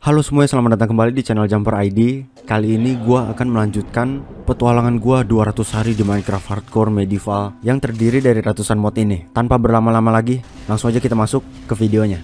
Halo semuanya, selamat datang kembali di channel Jumper ID. Kali ini gua akan melanjutkan petualangan gua 200 hari di Minecraft Hardcore Medieval yang terdiri dari ratusan mod ini. Tanpa berlama-lama lagi, langsung aja kita masuk ke videonya.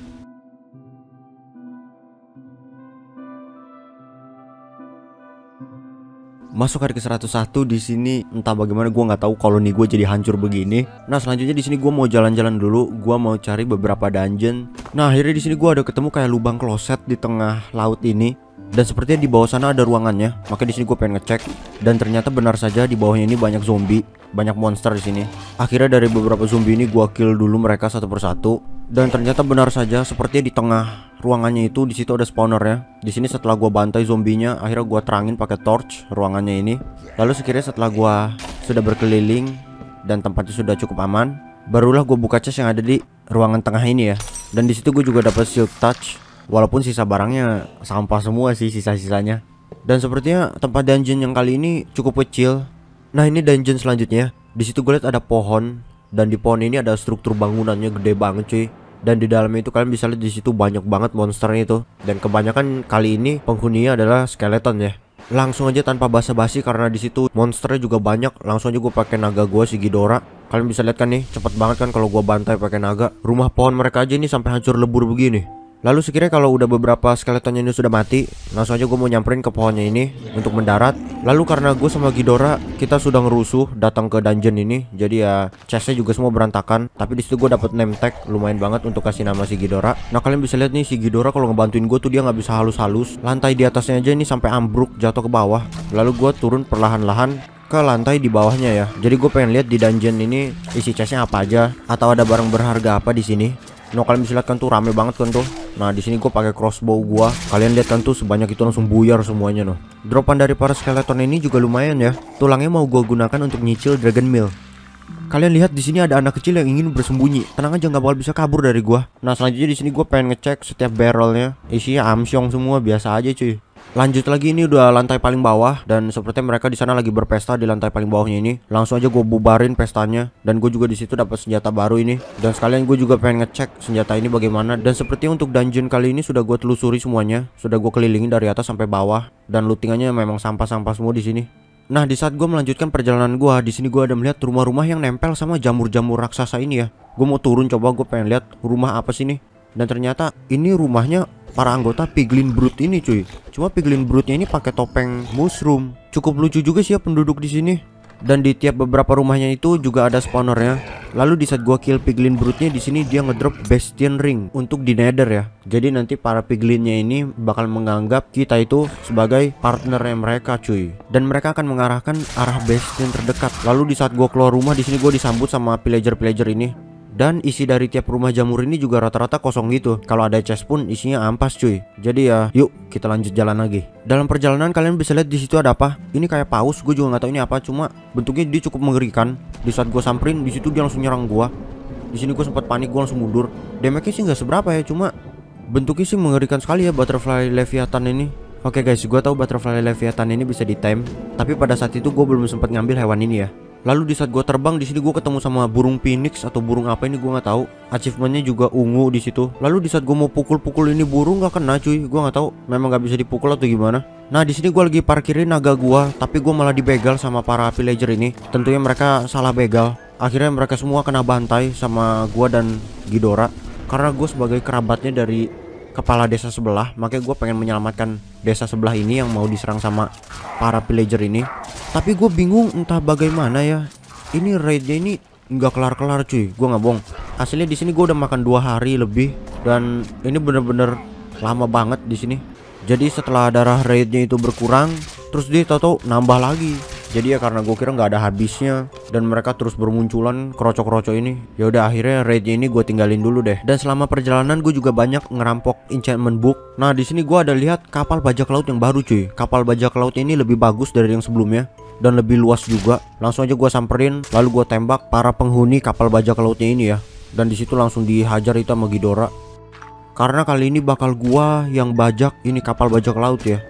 Masuk hari ke-101 di sini, entah bagaimana gua nggak tahu koloni gue jadi hancur begini. Nah, selanjutnya di sini gua mau jalan-jalan dulu, gua mau cari beberapa dungeon. Nah, akhirnya di sini gua ada ketemu kayak lubang kloset di tengah laut ini. Dan sepertinya di bawah sana ada ruangannya. Makanya di sini gue pengen ngecek. Dan ternyata benar saja di bawahnya ini banyak zombie, banyak monster di sini. Akhirnya dari beberapa zombie ini gua kill dulu mereka satu persatu. Dan ternyata benar saja sepertinya di tengah ruangannya itu di situ ada spawnernya. Di sini setelah gua bantai zombinya, akhirnya gua terangin pakai torch ruangannya ini. Lalu sekiranya setelah gua sudah berkeliling dan tempatnya sudah cukup aman, barulah gua buka chest yang ada di ruangan tengah ini ya. Dan di situ gue juga dapat silk touch. Walaupun sisa barangnya sampah semua sih sisa-sisanya. Dan sepertinya tempat dungeon yang kali ini cukup kecil. Nah, ini dungeon selanjutnya. Di situ gue lihat ada pohon, dan di pohon ini ada struktur bangunannya gede banget cuy. Dan di dalamnya itu kalian bisa lihat di situ banyak banget monsternya itu. Dan kebanyakan kali ini penghuninya adalah skeleton ya. Langsung aja tanpa basa-basi karena di situ monsternya juga banyak. Langsung aja gue pakai naga gue si Ghidorah. Kalian bisa lihat kan nih, cepet banget kan kalau gue bantai pakai naga. Rumah pohon mereka aja ini sampai hancur lebur begini. Lalu sekiranya kalau udah beberapa skeletonnya ini sudah mati, langsung aja gue mau nyamperin ke pohonnya ini untuk mendarat. Lalu karena gue sama Ghidorah kita sudah ngerusuh datang ke dungeon ini, jadi ya chestnya juga semua berantakan. Tapi di situ gue dapet name tag lumayan banget untuk kasih nama si Ghidorah. Nah, kalian bisa lihat nih si Ghidorah kalau ngebantuin gue tuh dia nggak bisa halus-halus. Lantai di atasnya aja ini sampai ambruk jatuh ke bawah. Lalu gue turun perlahan-lahan ke lantai di bawahnya ya. Jadi gue pengen lihat di dungeon ini isi chestnya apa aja, atau ada barang berharga apa di sini. Nah, kalian bisa lihat kan tuh rame banget kan tuh. Nah, di sini gue pakai crossbow gua. Kalian lihat kan tuh sebanyak itu langsung buyar semuanya noh. Dropan dari para skeleton ini juga lumayan ya. Tulangnya mau gua gunakan untuk nyicil dragon meal. Kalian lihat di sini ada anak kecil yang ingin bersembunyi. Tenang aja, nggak bakal bisa kabur dari gua. Nah, selanjutnya di sini gue pengen ngecek setiap barrelnya. Isinya amsyong semua, biasa aja cuy. Lanjut lagi, ini udah lantai paling bawah dan sepertinya mereka di sana lagi berpesta di lantai paling bawahnya ini. Langsung aja gue bubarin pestanya dan gue juga di situ dapat senjata baru ini. Dan sekalian gue juga pengen ngecek senjata ini bagaimana. Dan sepertinya untuk dungeon kali ini sudah gue telusuri semuanya, sudah gue kelilingin dari atas sampai bawah dan lootingannya memang sampah-sampah semua di sini. Nah, di saat gue melanjutkan perjalanan gue, di sini gue ada melihat rumah-rumah yang nempel sama jamur-jamur raksasa ini ya. Gue mau turun coba, gue pengen lihat rumah apa sih nih. Dan ternyata ini rumahnya para anggota Piglin Brute ini cuy. Cuma Piglin Brute-nya ini pakai topeng mushroom. Cukup lucu juga sih ya penduduk di sini. Dan di tiap beberapa rumahnya itu juga ada spawnernya. Lalu di saat gua kill Piglin Brute-nya, di sini dia ngedrop Bastion Ring untuk di Nether ya. Jadi nanti para Piglinnya ini bakal menganggap kita itu sebagai partnernya mereka cuy. Dan mereka akan mengarahkan arah Bastion terdekat. Lalu di saat gua keluar rumah, di sini gua disambut sama pillager-pillager ini. Dan isi dari tiap rumah jamur ini juga rata-rata kosong gitu. Kalau ada chest pun isinya ampas cuy. Jadi ya yuk kita lanjut jalan lagi. Dalam perjalanan kalian bisa lihat di situ ada apa. Ini kayak paus, gue juga nggak tahu ini apa. Cuma bentuknya dia cukup mengerikan. Di saat gue samperin di situ dia langsung nyerang gue. Di sini gue sempat panik, gue langsung mundur. Damage-nya sih nggak seberapa ya, cuma bentuknya sih mengerikan sekali ya butterfly leviathan ini. Oke guys, gue tahu butterfly leviathan ini bisa di-tame. Tapi pada saat itu gue belum sempat ngambil hewan ini ya. Lalu di saat gue terbang di sini gue ketemu sama burung phoenix atau burung apa ini gue nggak tahu. Achievementnya juga ungu di situ. Lalu di saat gue mau pukul-pukul ini burung nggak kena cuy. Gue nggak tahu, memang nggak bisa dipukul atau gimana. Nah, di sini gue lagi parkirin naga gue, tapi gue malah dibegal sama para villager ini. Tentunya mereka salah begal. Akhirnya mereka semua kena bantai sama gue dan Ghidorah. Karena gue sebagai kerabatnya dari kepala desa sebelah, makanya gue pengen menyelamatkan desa sebelah ini yang mau diserang sama para villager ini. Tapi gue bingung entah bagaimana ya. Ini raidnya ini nggak kelar-kelar cuy. Gue nggak bohong. Hasilnya di sini gue udah makan 2 hari lebih dan ini bener-bener lama banget di sini. Jadi setelah darah raidnya itu berkurang, terus dia tahu nambah lagi. Jadi ya karena gue kira nggak ada habisnya dan mereka terus bermunculan kroco-kroco ini. Ya udah akhirnya raidnya ini gue tinggalin dulu deh. Dan selama perjalanan gue juga banyak ngerampok enchantment book. Nah, di sini gue ada lihat kapal bajak laut yang baru cuy. Kapal bajak laut ini lebih bagus dari yang sebelumnya dan lebih luas juga. Langsung aja gue samperin, lalu gue tembak para penghuni kapal bajak lautnya ini ya. Dan di situ langsung dihajar itu sama Ghidorah. Karena kali ini bakal gua yang bajak ini kapal bajak laut ya.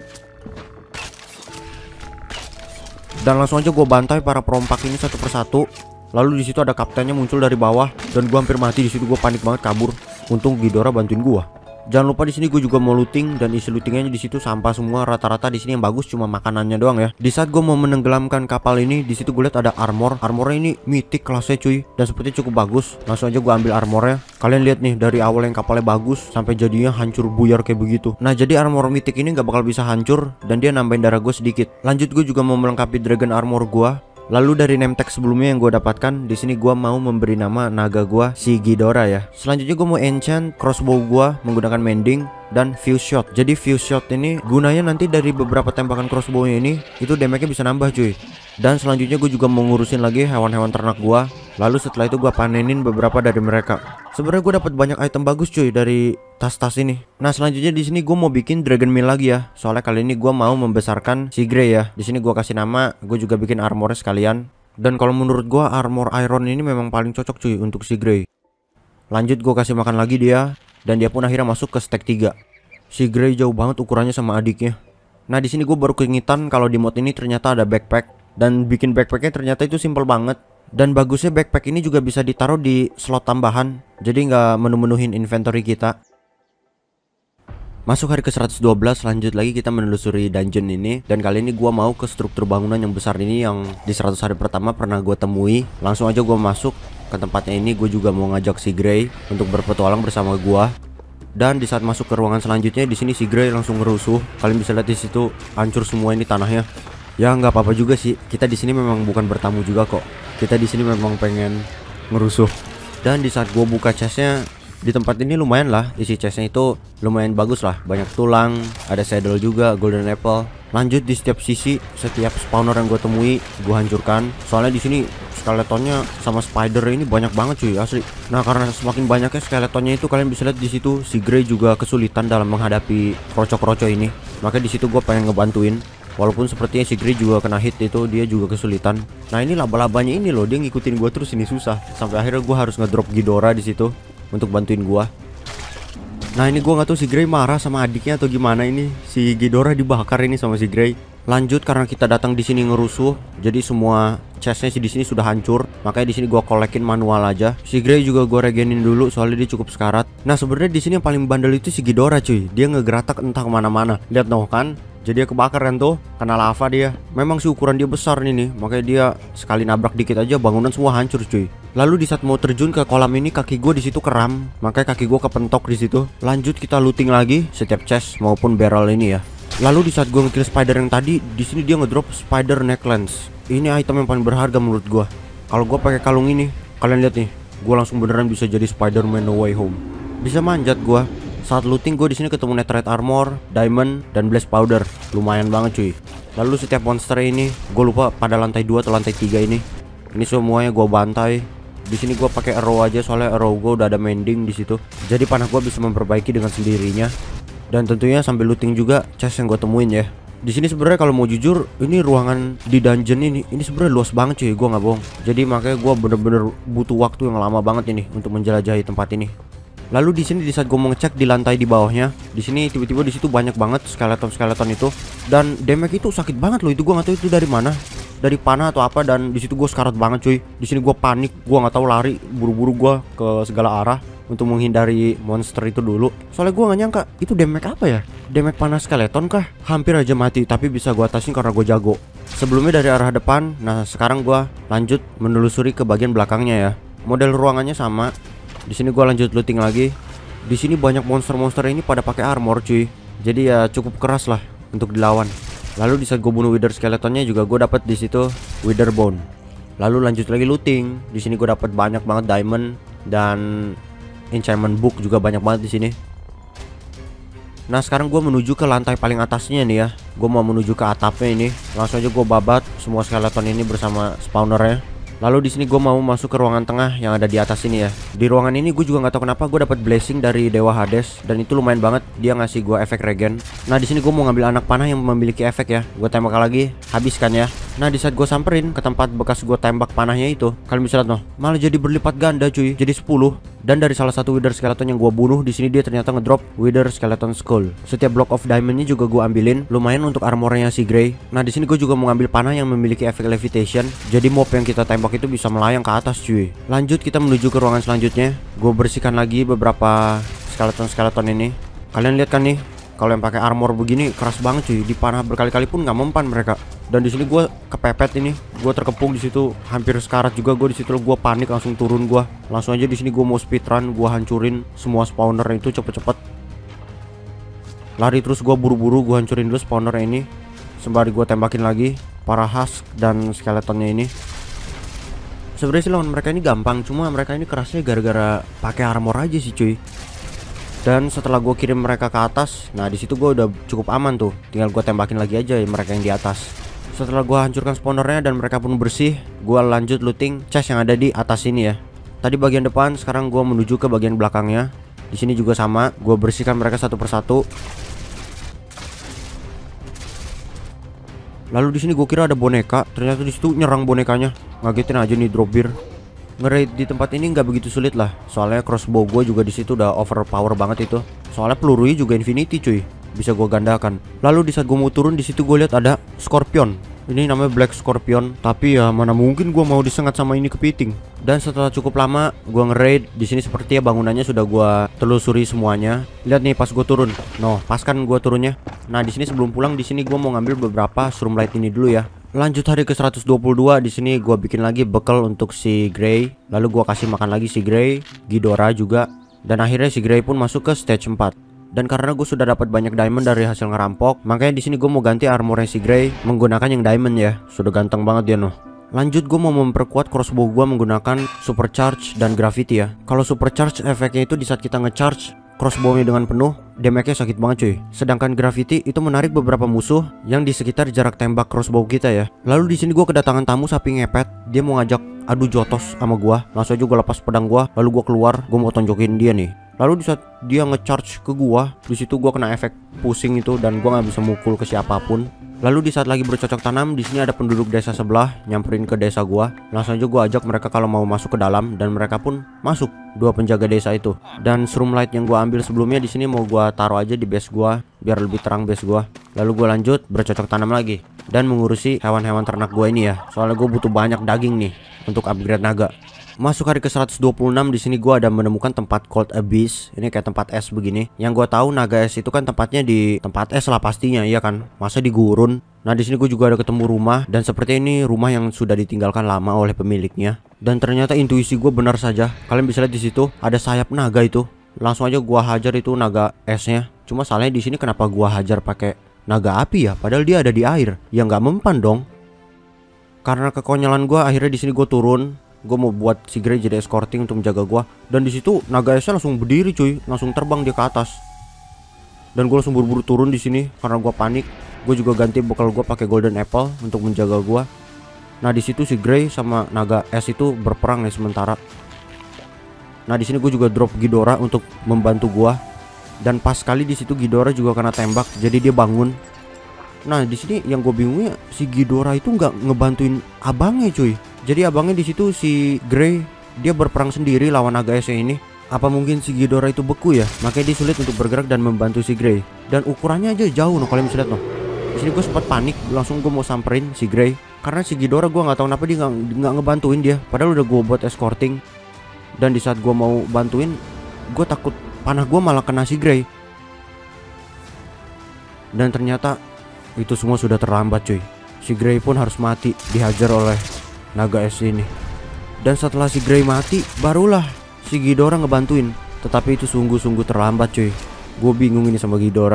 Dan langsung aja gue bantai para perompak ini satu persatu. Lalu di situ ada kaptennya muncul dari bawah dan gue hampir mati di situ. Gue panik banget kabur. Untung Ghidorah bantuin gue. Jangan lupa di sini gue juga mau looting, dan isi lootingnya di situ sampah semua rata-rata. Di sini yang bagus cuma makanannya doang ya. Di saat gue mau menenggelamkan kapal ini, di situ gue lihat ada armor. Armornya ini mythic kelasnya cuy, dan sepertinya cukup bagus. Langsung aja gue ambil armornya. Kalian lihat nih, dari awal yang kapalnya bagus sampai jadinya hancur buyar kayak begitu. Nah, jadi armor mythic ini nggak bakal bisa hancur, dan dia nambahin darah gue sedikit. Lanjut, gue juga mau melengkapi dragon armor gue. Lalu dari name tag sebelumnya yang gue dapatkan, di sini gue mau memberi nama naga gue si Ghidorah ya. Selanjutnya gue mau enchant crossbow gue menggunakan mending dan fuse shot. Jadi fuse shot ini gunanya nanti dari beberapa tembakan crossbow-nya ini itu damage-nya bisa nambah cuy. Dan selanjutnya gue juga mau ngurusin lagi hewan-hewan ternak gue. Lalu setelah itu gue panenin beberapa dari mereka. Sebenarnya gue dapat banyak item bagus cuy dari tas-tas ini. Nah, selanjutnya di sini gue mau bikin dragon meal lagi ya. Soalnya kali ini gue mau membesarkan si Grey ya. Di sini gue kasih nama, gue juga bikin armornya sekalian. Dan kalau menurut gue armor iron ini memang paling cocok cuy untuk si Grey. Lanjut, gue kasih makan lagi dia, dan dia pun akhirnya masuk ke stack 3. Si Grey jauh banget ukurannya sama adiknya. Nah, di sini gue baru keingetan kalau di mod ini ternyata ada backpack, dan bikin backpacknya ternyata itu simple banget. Dan bagusnya backpack ini juga bisa ditaruh di slot tambahan, jadi nggak menu-menuhin inventory kita. Masuk hari ke 112, lanjut lagi kita menelusuri dungeon ini. Dan kali ini gua mau ke struktur bangunan yang besar ini yang di 100 hari pertama pernah gue temui. Langsung aja gua masuk ke tempatnya ini. Gue juga mau ngajak si Grey untuk berpetualang bersama gua. Dan di saat masuk ke ruangan selanjutnya, di sini si Grey langsung ngerusuh. Kalian bisa lihat di situ hancur semua ini tanahnya. Ya nggak apa-apa juga sih. Kita di sini memang bukan bertamu juga kok. Kita di sini memang pengen ngerusuh. Dan di saat gua buka chestnya, di tempat ini lumayan lah, isi chestnya itu lumayan bagus lah. Banyak tulang, ada saddle juga, golden apple. Lanjut, di setiap sisi, setiap spawner yang gue temui, gue hancurkan. Soalnya di sini skeletonnya sama spider ini banyak banget cuy, asli. Nah, karena semakin banyaknya skeletonnya itu, kalian bisa lihat di situ si Grey juga kesulitan dalam menghadapi kroco-kroco ini. Makanya di situ gue pengen ngebantuin. Walaupun sepertinya si Grey juga kena hit itu, dia juga kesulitan. Nah, ini laba-labanya ini loh, dia ngikutin gue terus, ini susah. Sampai akhirnya gue harus ngedrop Ghidorah di situ untuk bantuin gua. Nah, ini gua nggak tahu si Grey marah sama adiknya atau gimana ini. Si Ghidorah dibakar ini sama si Grey. Lanjut, karena kita datang di sini ngerusuh, jadi semua chestnya di sini sudah hancur. Makanya di sini gua kolekin manual aja. Si Grey juga gua regenin dulu soalnya dia cukup sekarat. Nah, sebenarnya di sini yang paling bandel itu si Ghidorah cuy. Dia ngegeratak entah kemana-mana. Lihat noh kan. Jadi dia kebakar kan tuh, kena lava dia. Memang sih ukuran dia besar nih, makanya dia sekali nabrak dikit aja bangunan semua hancur cuy. Lalu di saat mau terjun ke kolam ini, kaki gue di situ keram, makanya kaki gue kepentok di situ. Lanjut kita looting lagi setiap chest maupun barrel ini ya. Lalu di saat gue ngekill spider yang tadi, di sini dia ngedrop spider necklens. Ini item yang paling berharga menurut gue. Kalau gue pakai kalung ini, kalian lihat nih, gue langsung beneran bisa jadi Spider-Man No Way Home. Bisa manjat gue. Saat looting gue di sini ketemu netherite armor, diamond, dan blaze powder. Lumayan banget cuy. Lalu setiap monster ini, gue lupa pada lantai 2 atau lantai 3 ini. Ini semuanya gue bantai. Di sini gue pakai arrow aja soalnya arrow gue udah ada mending di situ. Jadi panah gue bisa memperbaiki dengan sendirinya. Dan tentunya sambil looting juga chest yang gue temuin ya. Di sini sebenarnya kalau mau jujur, ini ruangan di dungeon ini sebenarnya luas banget cuy, gue nggak bohong. Jadi makanya gue bener-bener butuh waktu yang lama banget ini untuk menjelajahi tempat ini. Lalu di sini di saat gue mau ngecek di lantai di bawahnya, di sini tiba-tiba di situ banyak banget skeleton itu, dan damage itu sakit banget loh. Itu gue nggak tahu itu dari mana, dari panah atau apa. Dan di situ gue sekarat banget cuy. Di sini gue panik, gue nggak tahu lari, buru-buru gue ke segala arah untuk menghindari monster itu dulu. Soalnya gue nggak nyangka itu damage apa ya, damage panah skeleton kah? Hampir aja mati, tapi bisa gue atasin karena gue jago. Sebelumnya dari arah depan, nah sekarang gue lanjut menelusuri ke bagian belakangnya ya. Model ruangannya sama. Di sini gua lanjut looting lagi. Di sini banyak monster-monster ini pada pakai armor cuy. Jadi ya cukup keras lah untuk dilawan. Lalu di saat gua bunuh wither skeletonnya juga gua dapat di situ wither bone. Lalu lanjut lagi looting. Di sini gua dapat banyak banget diamond dan enchantment book juga banyak banget di sini. Nah, sekarang gua menuju ke lantai paling atasnya nih ya. Gua mau menuju ke atapnya ini. Langsung aja gua babat semua skeleton ini bersama spawnernya. Lalu di sini gue mau masuk ke ruangan tengah yang ada di atas ini ya. Di ruangan ini gue juga nggak tahu kenapa gue dapat blessing dari Dewa Hades, dan itu lumayan banget, dia ngasih gue efek regen. Nah, di sini gue mau ngambil anak panah yang memiliki efek ya. Gue tembak lagi, habiskan ya. Nah, di saat gue samperin ke tempat bekas gue tembak panahnya itu, kalian bisa lihat noh, malah jadi berlipat ganda cuy, jadi 10. Dan dari salah satu wither skeleton yang gue bunuh, di sini dia ternyata ngedrop wither skeleton skull. Setiap block of diamondnya juga gue ambilin, lumayan untuk armornya si Grey. Nah, di sini gue juga mau ngambil panah yang memiliki efek levitation, jadi mob yang kita tembak itu bisa melayang ke atas cuy. Lanjut kita menuju ke ruangan selanjutnya. Gue bersihkan lagi beberapa skeleton-skeleton ini. Kalian lihat kan nih, kalau yang pakai armor begini keras banget cuy, dipanah berkali-kali pun nggak mempan mereka. Dan di sini gue kepepet ini, gue terkepung di situ, hampir sekarat juga gue di situ. Gue panik langsung turun, gue langsung aja di sini gue mau speedrun, gue hancurin semua spawner itu cepet-cepet. Lari terus gue buru-buru, gue hancurin dulu spawner ini sembari gue tembakin lagi para husk dan skeletonnya ini. Sebenarnya sih lawan mereka ini gampang, cuma mereka ini kerasnya gara-gara pakai armor aja sih cuy. Dan setelah gue kirim mereka ke atas, nah di situ gue udah cukup aman tuh, tinggal gue tembakin lagi aja mereka yang di atas. Setelah gue hancurkan spawnernya dan mereka pun bersih, gue lanjut looting chest yang ada di atas ini ya. Tadi bagian depan, sekarang gue menuju ke bagian belakangnya. Di sini juga sama, gue bersihkan mereka satu persatu. Lalu di sini gue kira ada boneka, ternyata di situ nyerang bonekanya. Ngagetin aja nih drop beer. Nge-raid di tempat ini nggak begitu sulit lah, soalnya crossbow gue juga di situ udah overpower banget itu. Soalnya pelurunya juga infinity cuy, bisa gue gandakan. Lalu di saat gue mau turun di situ gue lihat ada scorpion. Ini namanya black scorpion, tapi ya mana mungkin gue mau disengat sama ini kepiting. Dan setelah cukup lama gue nge-raid di sini, sepertinya bangunannya sudah gue telusuri semuanya. Lihat nih pas gue turun, pas kan gue turunnya. Nah di sini sebelum pulang di sini gue mau ngambil beberapa shroom light ini dulu ya. Lanjut hari ke 122, di sini gua bikin lagi bekal untuk si Grey. Lalu gua kasih makan lagi si Grey, Ghidorah juga. Dan akhirnya si Grey pun masuk ke stage 4. Dan karena gue sudah dapat banyak diamond dari hasil ngerampok, makanya di sini gue mau ganti armornya si Grey menggunakan yang diamond ya. Sudah ganteng banget dia noh. Lanjut gue mau memperkuat crossbow gue menggunakan supercharge dan gravity ya. Kalau supercharge efeknya itu di saat kita ngecharge crossbow-nya dengan penuh, damage-nya sakit banget cuy. Sedangkan gravity itu menarik beberapa musuh yang di sekitar jarak tembak crossbow kita ya. Lalu di sini gue kedatangan tamu sapi ngepet. Dia mau ngajak adu jotos sama gua. Langsung aja gue lepas pedang gua, lalu gue keluar, gue mau tonjokin dia nih. Lalu di saat dia ngecharge ke gua, di situ gua kena efek pusing itu dan gua nggak bisa mukul ke siapapun. Lalu di saat lagi bercocok tanam, di sini ada penduduk desa sebelah nyamperin ke desa gua. Langsung aja gua ajak mereka kalau mau masuk ke dalam dan mereka pun masuk. Dua penjaga desa itu. Dan shroom light yang gua ambil sebelumnya di sini mau gua taruh aja di base gua biar lebih terang base gua. Lalu gua lanjut bercocok tanam lagi dan mengurusi hewan-hewan ternak gua ini ya. Soalnya gua butuh banyak daging nih untuk upgrade naga. Masuk hari ke 126, di sini gua ada menemukan tempat Cold Abyss. Ini kayak tempat es begini. Yang gua tahu naga es itu kan tempatnya di tempat es lah pastinya, iya kan? Masa di gurun? Nah, di sini gue juga ada ketemu rumah dan seperti ini rumah yang sudah ditinggalkan lama oleh pemiliknya. Dan ternyata intuisi gue benar saja. Kalian bisa lihat di situ ada sayap naga itu. Langsung aja gua hajar itu naga esnya. Cuma salahnya di sini kenapa gua hajar pakai naga api ya? Padahal dia ada di air. Ya nggak mempan dong. Karena kekonyolan gua akhirnya di sini gue turun. Gue mau buat si Grey jadi escorting untuk menjaga gue. Dan di situ naga esnya langsung berdiri cuy, langsung terbang dia ke atas. Dan gue langsung buru-buru turun di sini karena gue panik. Gue juga ganti bekal gue pakai golden apple untuk menjaga gue. Nah di situ si Grey sama naga es itu berperang ya sementara. Nah di sini gue juga drop Ghidorah untuk membantu gue. Dan pas kali di situ Ghidorah juga kena tembak, jadi dia bangun. Nah di sini yang gue bingungnya si Ghidorah itu nggak ngebantuin abangnya cuy. Jadi abangnya di situ si Grey dia berperang sendiri lawan naga esnya ini. Apa mungkin si Ghidorah itu beku ya? Makanya dia sulit untuk bergerak dan membantu si Grey. Dan ukurannya aja jauh noh, kalian bisa lihat noh. Di sini gue sempat panik, langsung gue mau samperin si Grey. Karena si Ghidorah gue nggak tahu kenapa dia nggak ngebantuin dia. Padahal udah gue buat escorting. Dan di saat gue mau bantuin, gue takut panah gue malah kena si Grey. Dan ternyata itu semua sudah terlambat cuy. Si Grey pun harus mati dihajar oleh naga es ini. Dan setelah si Grey mati, barulah si Ghidorah ngebantuin. Tetapi itu sungguh-sungguh terlambat cuy. Gue bingung ini sama Ghidorah.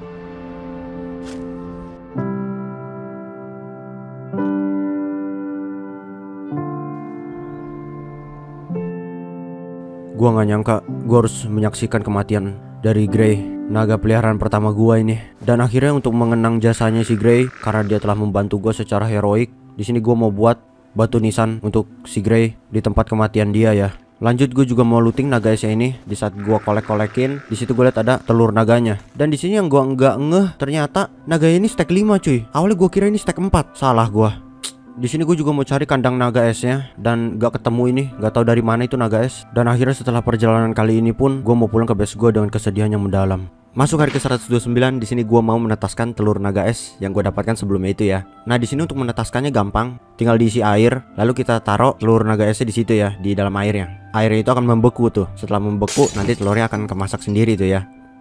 Gue gak nyangka gue harus menyaksikan kematian dari Grey, naga peliharaan pertama gue ini. Dan akhirnya untuk mengenang jasanya si Grey, karena dia telah membantu gue secara heroik, di sini gue mau buat batu nisan untuk si Grey di tempat kematian dia ya. Lanjut gue juga mau looting naga esnya ini. Di saat gue kolek-kolekin, di situ gue lihat ada telur naganya. Dan di sini yang gue nggak ngeh, ternyata naga ini stack 5 cuy. Awalnya gue kira ini stack 4. Salah gue. Di sini gue juga mau cari kandang naga esnya dan gak ketemu ini, gak tahu dari mana itu naga es. Dan akhirnya setelah perjalanan kali ini pun gue mau pulang ke base gue dengan kesedihan yang mendalam. Masuk hari ke 129, di sini gue mau menetaskan telur naga es yang gue dapatkan sebelumnya itu ya. Nah di sini untuk menetaskannya gampang, tinggal diisi air, lalu kita taruh telur naga esnya di situ ya, di dalam airnya. Airnya itu akan membeku tuh. Setelah membeku, nanti telurnya akan kemasak sendiri tuh ya.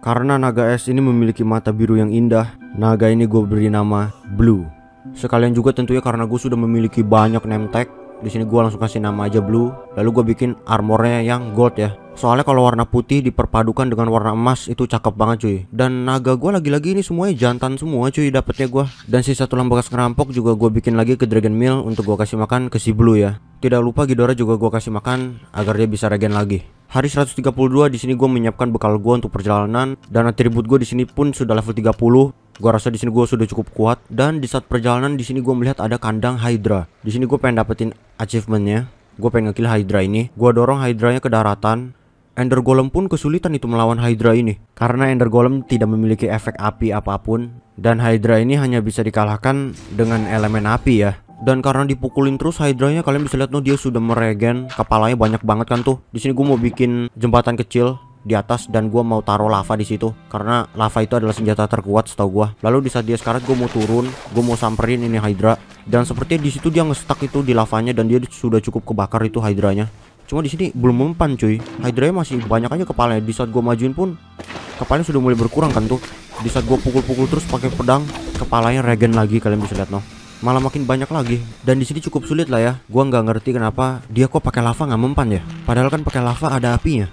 Karena naga es ini memiliki mata biru yang indah, naga ini gue beri nama Blue. Sekalian juga tentunya karena gue sudah memiliki banyak name tag, di sini gue langsung kasih nama aja Blue. Lalu gue bikin armornya yang gold ya. Soalnya kalau warna putih diperpadukan dengan warna emas itu cakep banget cuy. Dan naga gue lagi-lagi ini semuanya jantan semua cuy dapetnya gue. Dan sisa tulang bekas ngerampok juga gue bikin lagi ke Dragon Meal untuk gue kasih makan ke si Blue ya. Tidak lupa Ghidorah juga gue kasih makan agar dia bisa regen lagi. Hari 132 di sini gue menyiapkan bekal gue untuk perjalanan dan atribut gue di sini pun sudah level 30. Gue rasa di sini gue sudah cukup kuat dan di saat perjalanan di sini gue melihat ada kandang Hydra. Di sini gue pengen dapetin achievementnya. Gue pengen ngekill Hydra ini. Gue dorong Hydranya ke daratan. Ender Golem pun kesulitan itu melawan Hydra ini karena Ender Golem tidak memiliki efek api apapun dan Hydra ini hanya bisa dikalahkan dengan elemen api ya. Dan karena dipukulin terus Hydranya, kalian bisa lihat dia sudah meregen, kepalanya banyak banget kan tuh. Di sini gue mau bikin jembatan kecil di atas dan gue mau taruh lava di situ karena lava itu adalah senjata terkuat setahu gue. Lalu di saat dia sekarat gue mau turun, gue mau samperin ini Hydra dan sepertinya di situ dia ngestak itu di lavanya dan dia sudah cukup kebakar itu Hydranya. Cuma di sini belum mempan cuy. Hydranya masih banyak aja kepalanya. Di saat gue majuin pun kepalanya sudah mulai berkurang kan tuh. Di saat gue pukul-pukul terus pakai pedang, kepalanya regen lagi, kalian bisa lihat malah makin banyak lagi. Dan di sini cukup sulit lah ya. Gua nggak ngerti kenapa dia kok pakai lava nggak mempan ya. Padahal kan pakai lava ada apinya.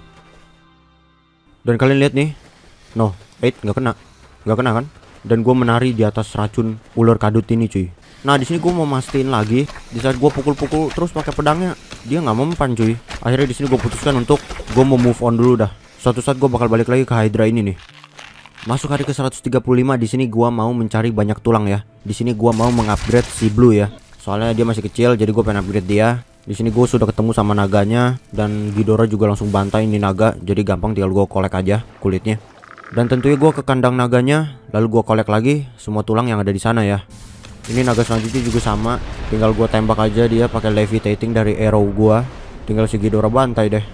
Dan kalian lihat nih, nggak kena kan? Dan gue menari di atas racun ular kadut ini cuy. Nah di sini gue mau mastiin lagi. Di saat gue pukul-pukul terus pakai pedangnya, dia nggak mempan cuy. Akhirnya di sini gue putuskan untuk gue mau move on dulu dah. Suatu saat gue bakal balik lagi ke Hydra ini nih. Masuk hari ke 135 di sini gua mau mencari banyak tulang ya. Di sini gua mau mengupgrade si Blue ya. Soalnya dia masih kecil jadi gua pengen upgrade dia. Di sini gua sudah ketemu sama naganya dan Ghidorah juga langsung bantai ini naga. Jadi gampang tinggal gua kolek aja kulitnya. Dan tentunya gua ke kandang naganya, lalu gua kolek lagi semua tulang yang ada di sana ya. Ini naga selanjutnya juga sama, tinggal gua tembak aja dia pakai levitating dari arrow gua. Tinggal si Ghidorah bantai deh.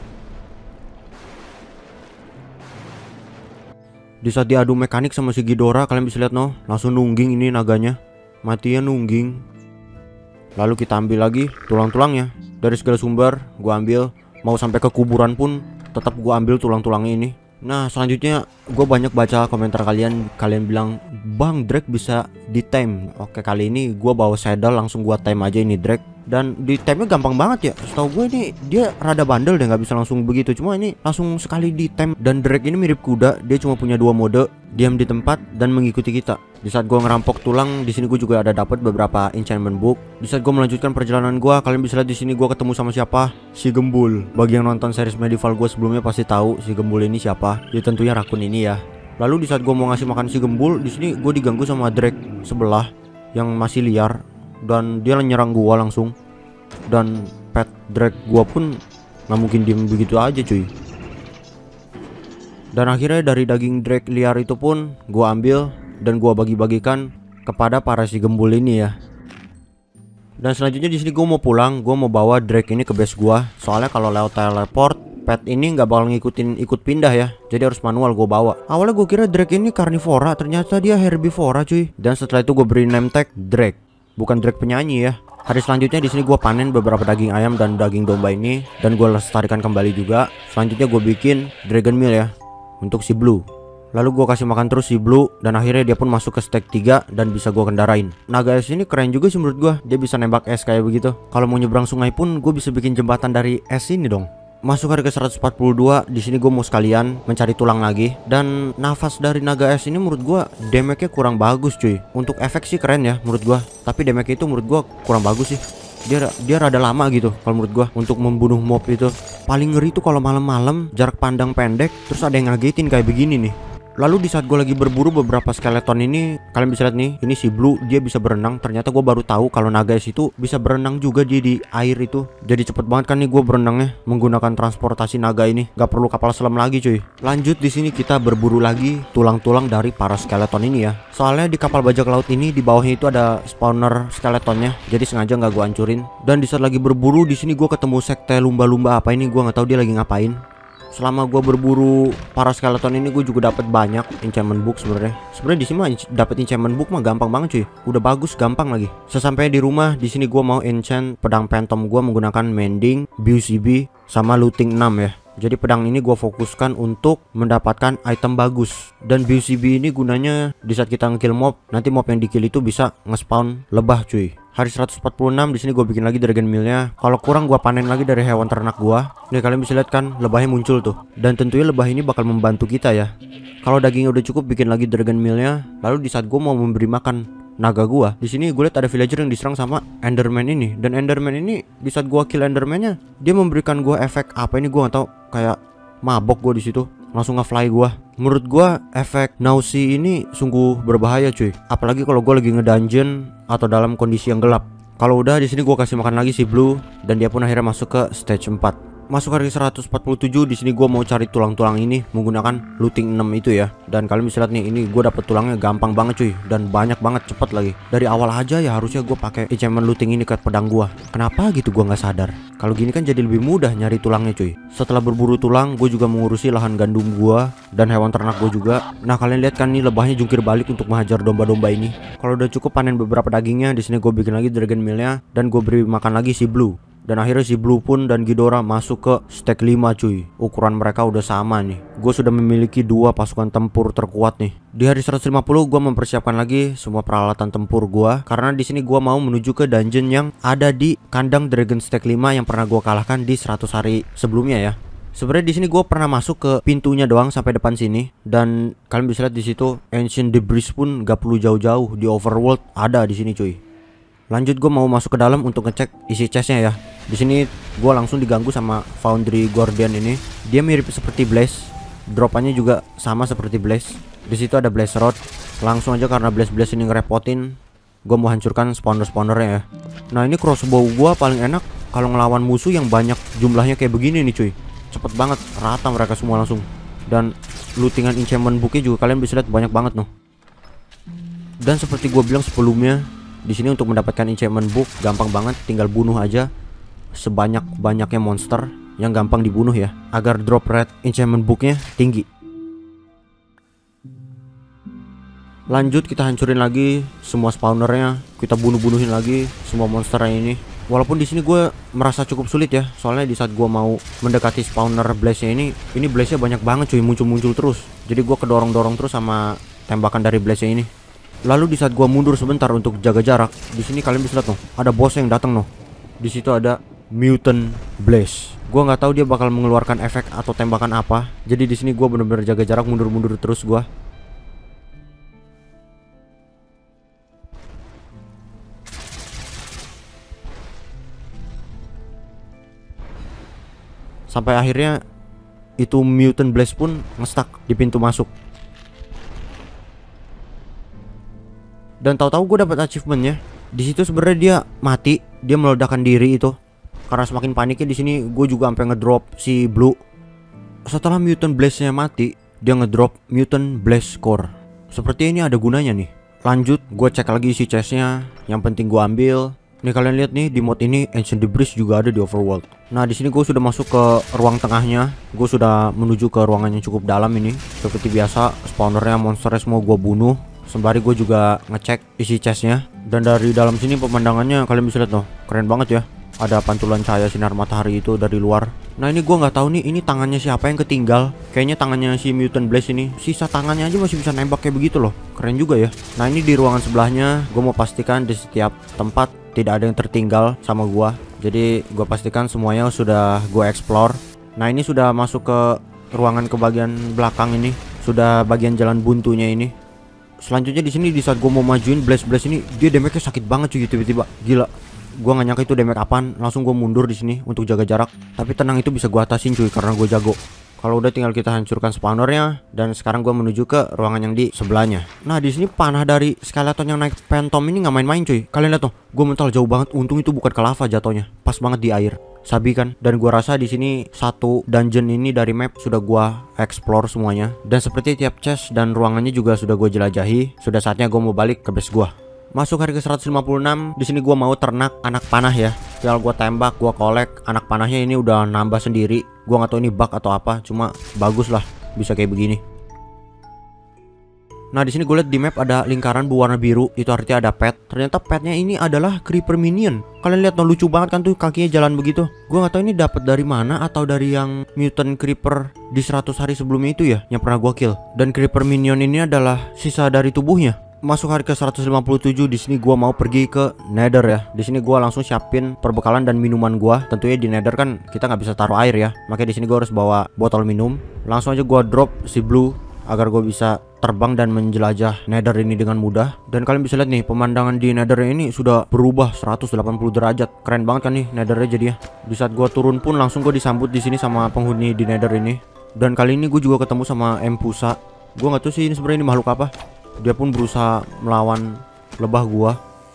Di saat diadu mekanik sama si Ghidorah, kalian bisa lihat langsung nungging ini naganya. Matinya nungging. Lalu kita ambil lagi tulang-tulangnya dari segala sumber. Gua ambil, mau sampai ke kuburan pun tetap gua ambil tulang-tulangnya ini. Nah selanjutnya gue banyak baca komentar kalian bilang Bang Drake bisa di time. Oke kali ini gue bawa saddle langsung gua time aja ini Drake. Dan di time-nya gampang banget ya. Setahu gue ini dia rada bandel deh, nggak bisa langsung begitu. Cuma ini langsung sekali di time. Dan Drake ini mirip kuda, dia cuma punya 2 mode, diam di tempat dan mengikuti kita. Di saat gue ngerampok tulang, di sini gue juga ada dapat beberapa enchantment book. Di saat gue melanjutkan perjalanan gue, kalian bisa lihat di sini gue ketemu sama siapa? Si Gembul. Bagi yang nonton series medieval gue sebelumnya pasti tahu si Gembul ini siapa. Ya tentunya Rakun ini ya. Lalu di saat gue mau ngasih makan si Gembul, di sini gue diganggu sama Drake sebelah yang masih liar dan dia nyerang gue langsung. Dan pet Drake gue pun nggak mungkin diem begitu aja cuy. Dan akhirnya dari daging Drake liar itu pun gue ambil dan gua bagi-bagikan kepada para si Gembul ini ya. Dan selanjutnya di sini gua mau pulang, gua mau bawa Drake ini ke base gua. Soalnya kalau lewat teleport, pet ini nggak bakal ikut pindah ya. Jadi harus manual gua bawa. Awalnya gua kira Drake ini karnivora, ternyata dia herbivora cuy. Dan setelah itu gua beri name tag Drake, bukan Drake penyanyi ya. Hari selanjutnya di sini gua panen beberapa daging ayam dan daging domba ini dan gua lestarikan kembali juga. Selanjutnya gua bikin Dragon Meal ya untuk si Blue. Lalu gue kasih makan terus si Blue dan akhirnya dia pun masuk ke stage 3 dan bisa gue kendarain. Naga es ini keren juga sih menurut gue. Dia bisa nembak es kayak begitu. Kalau mau nyebrang sungai pun gue bisa bikin jembatan dari es ini dong. Masuk hari ke 142, di sini gue mau sekalian mencari tulang lagi. Dan nafas dari naga es ini menurut gue damage-nya kurang bagus cuy. Untuk efek sih keren ya menurut gue, tapi damage itu menurut gue kurang bagus sih. Dia rada lama gitu kalau menurut gua untuk membunuh mob itu. Paling ngeri itu kalau malam-malam jarak pandang pendek terus ada yang ngagetin kayak begini nih. Lalu di saat gue lagi berburu beberapa skeleton ini, kalian bisa lihat nih, ini si Blue dia bisa berenang. Ternyata gue baru tahu kalau naga es itu bisa berenang juga dia di air itu. Jadi cepet banget kan nih gue berenangnya menggunakan transportasi naga ini. Gak perlu kapal selam lagi cuy. Lanjut di sini kita berburu lagi tulang-tulang dari para skeleton ini ya. Soalnya di kapal bajak laut ini di bawahnya itu ada spawner skeletonnya. Jadi sengaja nggak gue hancurin. Dan di saat lagi berburu di sini gue ketemu sekte lumba-lumba apa ini, gue nggak tahu dia lagi ngapain. Selama gue berburu para skeleton ini gue juga dapat banyak enchantment book sebenarnya. Sebenarnya di sini mah dapat enchantment book mah gampang banget cuy. Udah bagus, gampang lagi. Sesampainya di rumah di sini gue mau enchant pedang phantom gue menggunakan mending, BUCB sama looting 6 ya. Jadi pedang ini gue fokuskan untuk mendapatkan item bagus. Dan BCB ini gunanya di saat kita ngekill mob, nanti mob yang dikill itu bisa nge-spawn lebah cuy. Hari 146 di sini gue bikin lagi dragon mealnya. Kalau kurang gue panen lagi dari hewan ternak gue. Nih kalian bisa lihat kan lebahnya muncul tuh. Dan tentunya lebah ini bakal membantu kita ya. Kalau dagingnya udah cukup bikin lagi dragon mealnya. Lalu di saat gue mau memberi makan naga gua, di sini gue lihat ada villager yang diserang sama Enderman ini. Dan Enderman ini di saat gua kill Endermannya, dia memberikan gua efek apa ini gua nggak tahu, kayak mabok gua di situ. Langsung nge-fly gua. Menurut gua efek nausea ini sungguh berbahaya cuy. Apalagi kalau gua lagi ngedungeon atau dalam kondisi yang gelap. Kalau udah di sini gua kasih makan lagi si Blue dan dia pun akhirnya masuk ke stage 4. Masuk hari 147 di sini gua mau cari tulang-tulang ini menggunakan looting 6 itu ya. Dan kalian bisa lihat nih, ini gua dapet tulangnya gampang banget cuy dan banyak banget, cepet lagi. Dari awal aja ya harusnya gua pakai enchantment looting ini ke pedang gua. Kenapa gitu gua nggak sadar? Kalau gini kan jadi lebih mudah nyari tulangnya cuy. Setelah berburu tulang, gue juga mengurusi lahan gandum gua dan hewan ternak gua juga. Nah kalian lihat kan nih lebahnya jungkir balik untuk menghajar domba-domba ini. Kalau udah cukup panen beberapa dagingnya, di sini gue bikin lagi dragon mealnya dan gue beri makan lagi si Blue. Dan akhirnya si Blue pun dan Ghidorah masuk ke stage 5 cuy. Ukuran mereka udah sama nih. Gue sudah memiliki 2 pasukan tempur terkuat nih. Di hari 150 gue mempersiapkan lagi semua peralatan tempur gue, karena di sini gue mau menuju ke dungeon yang ada di kandang Dragon Stage 5 yang pernah gue kalahkan di 100 hari sebelumnya ya. Sebenarnya di sini gue pernah masuk ke pintunya doang sampai depan sini, dan kalian bisa lihat di situ Ancient Debris pun gak perlu jauh-jauh, di overworld ada di sini cuy. Lanjut gue mau masuk ke dalam untuk ngecek isi chestnya ya. Di sini gue langsung diganggu sama Foundry Guardian ini. Dia mirip seperti Blaze, dropannya juga sama seperti Blaze. Di situ ada Blaze Rod. Langsung aja karena Blaze ini ngerepotin, gue mau hancurkan spawner-spawnernya ya. Nah ini crossbow gue paling enak kalau ngelawan musuh yang banyak jumlahnya kayak begini nih cuy. Cepet banget, rata mereka semua langsung. Dan lootingan enchantment booknya juga kalian bisa lihat banyak banget noh. Dan seperti gue bilang sebelumnya, di sini untuk mendapatkan enchantment book gampang banget, tinggal bunuh aja sebanyak-banyaknya monster yang gampang dibunuh ya, agar drop rate enchantment booknya tinggi. Lanjut kita hancurin lagi semua spawnernya, kita bunuhin lagi semua monsternya ini. Walaupun di sini gue merasa cukup sulit ya, soalnya di saat gue mau mendekati spawner blaze-nya ini blaze-nya banyak banget cuy, muncul terus. Jadi gue kedorong-dorong terus sama tembakan dari blaze-nya ini. Lalu di saat gua mundur sebentar untuk jaga jarak, di sini kalian bisa lihat noh, ada bos yang datang noh. Di situ ada Mutant Blaze. Gua nggak tahu dia bakal mengeluarkan efek atau tembakan apa. Jadi di sini gua bener-bener jaga jarak, mundur terus gua. Sampai akhirnya itu Mutant Blaze pun nge-stuck di pintu masuk. Dan tahu-tahu gue dapat achievementnya. Di situ sebenarnya dia mati, dia meledakkan diri itu. Karena semakin paniknya di sini gue juga sampai ngedrop si Blue. Setelah Mutant Blaze-nya mati, dia ngedrop Mutant Blaze Core. Seperti ini ada gunanya nih. Lanjut, gue cek lagi isi chestnya. Yang penting gue ambil. Nih kalian lihat nih, di mod ini Ancient Debris juga ada di overworld. Nah di sini gue sudah masuk ke ruang tengahnya. Gue sudah menuju ke ruangan yang cukup dalam ini. Seperti biasa, spawnernya, monsternya semua gue bunuh. Sembari gue juga ngecek isi chestnya. Dan dari dalam sini pemandangannya kalian bisa lihat loh, keren banget ya. Ada pantulan cahaya sinar matahari itu dari luar. Nah ini gue nggak tahu nih, ini tangannya siapa yang ketinggal. Kayaknya tangannya si Mutant Blaze ini. Sisa tangannya aja masih bisa nembak kayak begitu loh. Keren juga ya. Nah ini di ruangan sebelahnya, gue mau pastikan di setiap tempat tidak ada yang tertinggal sama gue. Jadi gue pastikan semuanya sudah gue explore. Nah ini sudah masuk ke ruangan ke bagian belakang ini. Sudah bagian jalan buntunya ini. Selanjutnya di sini di saat gue mau majuin Blaze ini, dia damage-nya sakit banget cuy, tiba-tiba. Gila. Gua nggak nyangka itu damage apaan, langsung gue mundur di sini untuk jaga jarak. Tapi tenang, itu bisa gue atasin cuy karena gue jago. Kalau udah tinggal kita hancurkan spawnernya, dan sekarang gue menuju ke ruangan yang di sebelahnya. Nah di sini panah dari skeleton yang naik phantom ini nggak main-main cuy. Kalian lihat tuh, gue mental jauh banget. Untung itu bukan ke lava jatuhnya, pas banget di air. Sabi kan. Dan gua rasa di sini satu dungeon ini dari map sudah gua explore semuanya. Dan seperti tiap chest dan ruangannya juga sudah gua jelajahi. Sudah saatnya gua mau balik ke base gua. Masuk hari ke 156. Di sini gua mau ternak anak panah ya. Tinggal gua tembak, gua kolek. Anak panahnya ini udah nambah sendiri. Gua nggak tahu ini bug atau apa, cuma bagus lah bisa kayak begini. Nah di sini gue lihat di map ada lingkaran berwarna biru, itu artinya ada pet. Ternyata petnya ini adalah creeper minion. Kalian lihat, no, lucu banget kan tuh kakinya jalan begitu. Gue nggak tahu ini dapat dari mana, atau dari yang mutant creeper di 100 hari sebelumnya itu ya, yang pernah gue kill. Dan creeper minion ini adalah sisa dari tubuhnya. Masuk hari ke 157, di sini gua mau pergi ke Nether ya. Di sini gua langsung siapin perbekalan dan minuman gua. Tentunya di Nether kan kita nggak bisa taruh air ya. Makanya di sini gua harus bawa botol minum. Langsung aja gua drop si blue agar gua bisa terbang dan menjelajah Nether ini dengan mudah. Dan kalian bisa lihat nih, pemandangan di Nether ini sudah berubah 180 derajat. Keren banget kan nih Nethernya jadinya. Di saat gua turun pun langsung gua disambut di sini sama penghuni di Nether ini. Dan kali ini gue juga ketemu sama Empusa. Gua nggak tahu sih ini sebenarnya ini makhluk apa. Dia pun berusaha melawan lebah gua.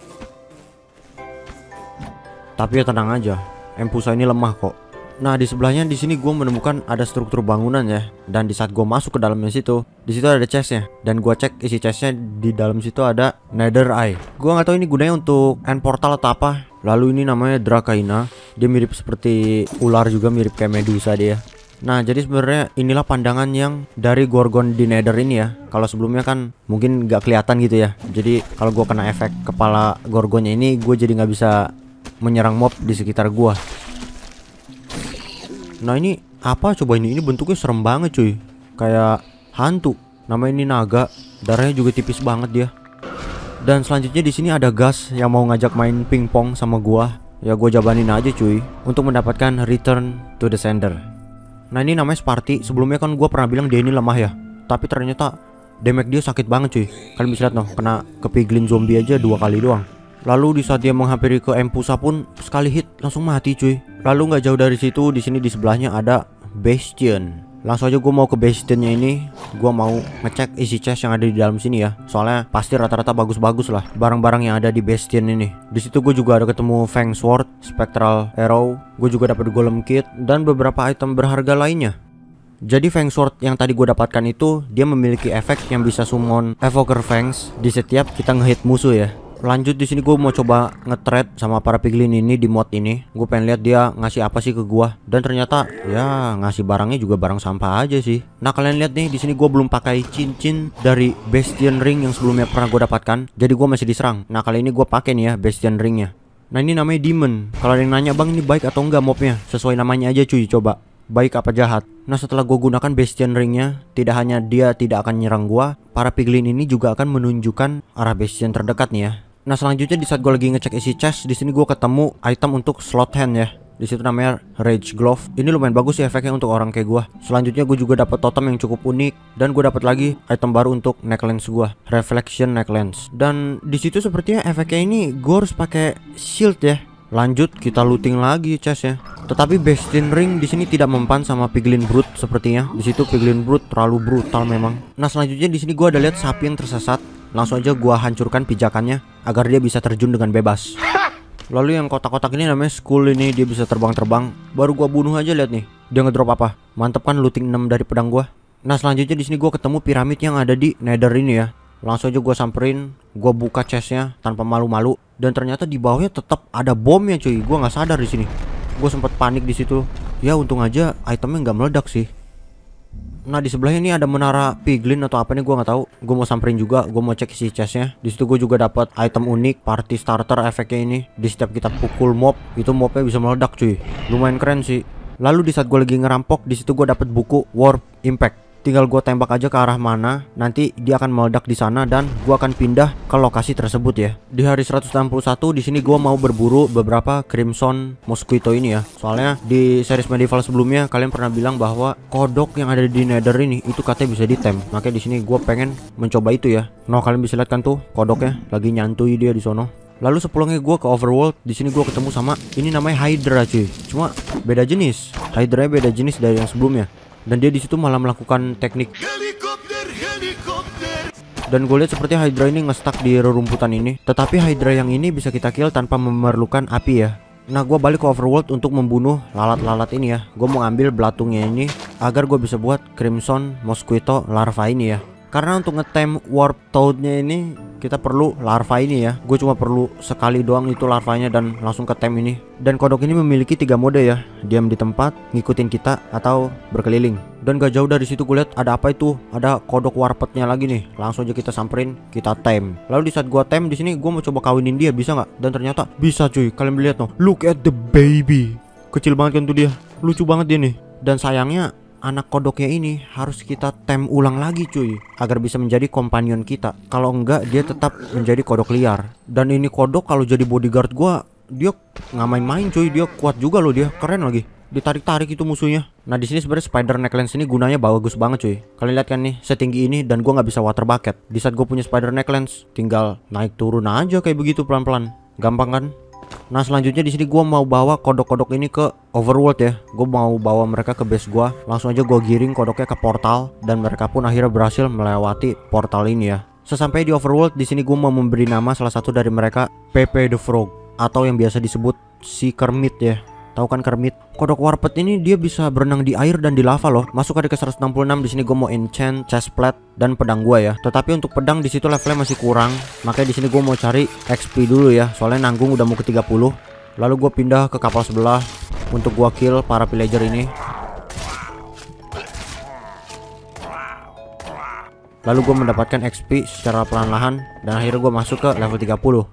Tapi ya tenang aja, Empusa ini lemah kok. Nah di sebelahnya di sini gua menemukan ada struktur bangunan ya. Dan di saat gua masuk ke dalamnya situ, di situ ada chestnya. Dan gua cek isi chestnya, di dalam situ ada Nether Eye. Gua nggak tahu ini gunanya untuk end portal atau apa. Lalu ini namanya Drakaina. Dia mirip seperti ular juga, mirip kayak Medusa dia. Nah jadi sebenarnya inilah pandangan yang dari Gorgon di Nether ini ya. Kalau sebelumnya kan mungkin nggak kelihatan gitu ya. Jadi kalau gue kena efek kepala Gorgonnya ini, gue jadi nggak bisa menyerang mob di sekitar gue. Nah ini apa coba ini? Ini bentuknya serem banget cuy. Kayak hantu. Nama ini naga. Darahnya juga tipis banget dia. Dan selanjutnya di sini ada gas yang mau ngajak main pingpong sama gue. Ya gue jabanin aja cuy, untuk mendapatkan return to the sender. Nah ini namanya Sparty. Sebelumnya kan gue pernah bilang dia ini lemah ya. Tapi ternyata damage dia sakit banget cuy. Kalian bisa lihat noh, kena ke piglin zombie aja 2 kali doang. Lalu di saat dia menghampiri ke Empusa pun sekali hit langsung mati cuy. Lalu nggak jauh dari situ, di sini di sebelahnya ada Bastion. Langsung aja gue mau ke Bastionnya ini. Gue mau ngecek isi chest yang ada di dalam sini ya. Soalnya pasti rata-rata bagus-bagus lah barang-barang yang ada di Bastion ini. Di situ gue juga ada ketemu Fang Sword, Spectral Arrow. Gue juga dapat Golem Kit dan beberapa item berharga lainnya. Jadi Fang Sword yang tadi gue dapatkan itu, dia memiliki efek yang bisa summon Evoker Fangs di setiap kita ngehit musuh ya. Lanjut di sini gue mau coba nge-trade sama para piglin ini di mod ini. Gue pengen lihat dia ngasih apa sih ke gua. Dan ternyata ya ngasih barangnya juga barang sampah aja sih. Nah kalian lihat nih, di sini gue belum pakai cincin dari Bastion Ring yang sebelumnya pernah gue dapatkan. Jadi gue masih diserang. Nah kali ini gue pakai nih ya Bastion Ringnya. Nah ini namanya Demon. Kalau ada yang nanya, bang ini baik atau enggak mobnya, sesuai namanya aja cuy, coba baik apa jahat. Nah setelah gue gunakan Bastion Ringnya, tidak hanya dia tidak akan nyerang gua, para piglin ini juga akan menunjukkan arah Bastion terdekat nih ya. Nah selanjutnya di saat gue lagi ngecek isi chest, di sini gue ketemu item untuk slot hand ya. Di situ namanya Rage Glove. Ini lumayan bagus ya efeknya untuk orang kayak gue. Selanjutnya gue juga dapat totem yang cukup unik, dan gue dapat lagi item baru untuk necklens gue, Reflection Necklens. Dan di situ sepertinya efeknya ini gue harus pakai shield ya. Lanjut kita looting lagi chest ya. Tetapi Bastion Ring di sini tidak mempan sama Piglin Brute sepertinya. Di situ Piglin Brute terlalu brutal memang. Nah selanjutnya di sini gue ada lihat sapi yang tersesat. Langsung aja gua hancurkan pijakannya agar dia bisa terjun dengan bebas. Lalu yang kotak-kotak ini namanya Skull, ini dia bisa terbang-terbang. Baru gua bunuh aja, lihat nih. Dia ngedrop apa? Mantep kan looting 6 dari pedang gua. Nah, selanjutnya di sini gua ketemu piramid yang ada di Nether ini ya. Langsung aja gua samperin, gua buka chestnya tanpa malu-malu, dan ternyata di bawahnya tetap ada bomnya cuy. Gua nggak sadar di sini. Gua sempat panik di situ. Ya untung aja itemnya nggak meledak sih. Nah di sebelahnya ini ada menara piglin atau apa nih, gue nggak tahu. Gue mau samperin juga, gue mau cek isi chestnya. Di situ gue juga dapat item unik, party starter efeknya ini. Di setiap kita pukul mob, itu mobnya bisa meledak cuy. Lumayan keren sih. Lalu di saat gue lagi ngerampok, di situ gue dapat buku Warp Impact. Tinggal gue tembak aja ke arah mana, nanti dia akan meledak di sana dan gue akan pindah ke lokasi tersebut ya. Di hari 161 di sini gue mau berburu beberapa Crimson Mosquito ini ya. Soalnya di series medieval sebelumnya kalian pernah bilang bahwa kodok yang ada di Nether ini itu katanya bisa ditem. Makanya di sini gue pengen mencoba itu ya. Nah kalian bisa lihat kan tuh kodoknya lagi nyantui dia di sono. Lalu sepulangnya gue ke Overworld, di sini gue ketemu sama ini namanya Hydra cuy. Cuma beda jenis. Hydra beda jenis dari yang sebelumnya. Dan dia di situ malah melakukan teknik helikopter. Dan gue lihat seperti Hydra ini ngestak di rerumputan ini. Tetapi Hydra yang ini bisa kita kill tanpa memerlukan api ya. Nah gue balik ke Overworld untuk membunuh lalat-lalat ini ya. Gue mau ambil belatungnya ini agar gue bisa buat Crimson Mosquito larva ini ya. Karena untuk ngetem warp toadnya ini kita perlu larva ini ya. Gue cuma perlu sekali doang itu larvanya dan langsung ke tem ini. Dan kodok ini memiliki 3 mode ya. Diam di tempat, ngikutin kita, atau berkeliling. Dan gak jauh dari situ gue lihat ada apa itu? Ada kodok warpetnya lagi nih. Langsung aja kita samperin, kita tem. Lalu di saat gue tem di sini gue mau coba kawinin dia, bisa nggak? Dan ternyata bisa cuy. Kalian lihat no. Look at the baby. Kecil banget kan tuh dia. Lucu banget dia nih. Dan sayangnya anak kodoknya ini harus kita tem ulang lagi cuy, agar bisa menjadi kompanion kita. Kalau enggak dia tetap menjadi kodok liar. Dan ini kodok kalau jadi bodyguard gua, dia nggak main-main cuy, dia kuat juga loh, dia keren lagi. Ditarik-tarik itu musuhnya. Nah di sini sebenarnya spider neck lens ini gunanya bagus banget cuy. Kalian lihat kan nih, setinggi ini dan gua nggak bisa water bucket. Di saat gue punya spider neck lens, tinggal naik turun aja kayak begitu pelan-pelan. Gampang kan? Nah selanjutnya di sini gue mau bawa kodok-kodok ini ke overworld ya. Gue mau bawa mereka ke base gue. Langsung aja gue giring kodoknya ke portal dan mereka pun akhirnya berhasil melewati portal ini ya. Sesampai di overworld di sini gue mau memberi nama salah satu dari mereka, Pepe the Frog, atau yang biasa disebut si Kermit ya. Tahu kan Kermit? Kodok warpet ini dia bisa berenang di air dan di lava loh. Masuk ke 166. Di sini gue mau enchant chest plate dan pedang gue ya. Tetapi untuk pedang di situ levelnya masih kurang. Makanya di sini gue mau cari XP dulu ya. Soalnya nanggung udah mau ke 30. Lalu gue pindah ke kapal sebelah untuk gue kill para pillager ini. Lalu gue mendapatkan XP secara perlahan-lahan dan akhirnya gue masuk ke level 30.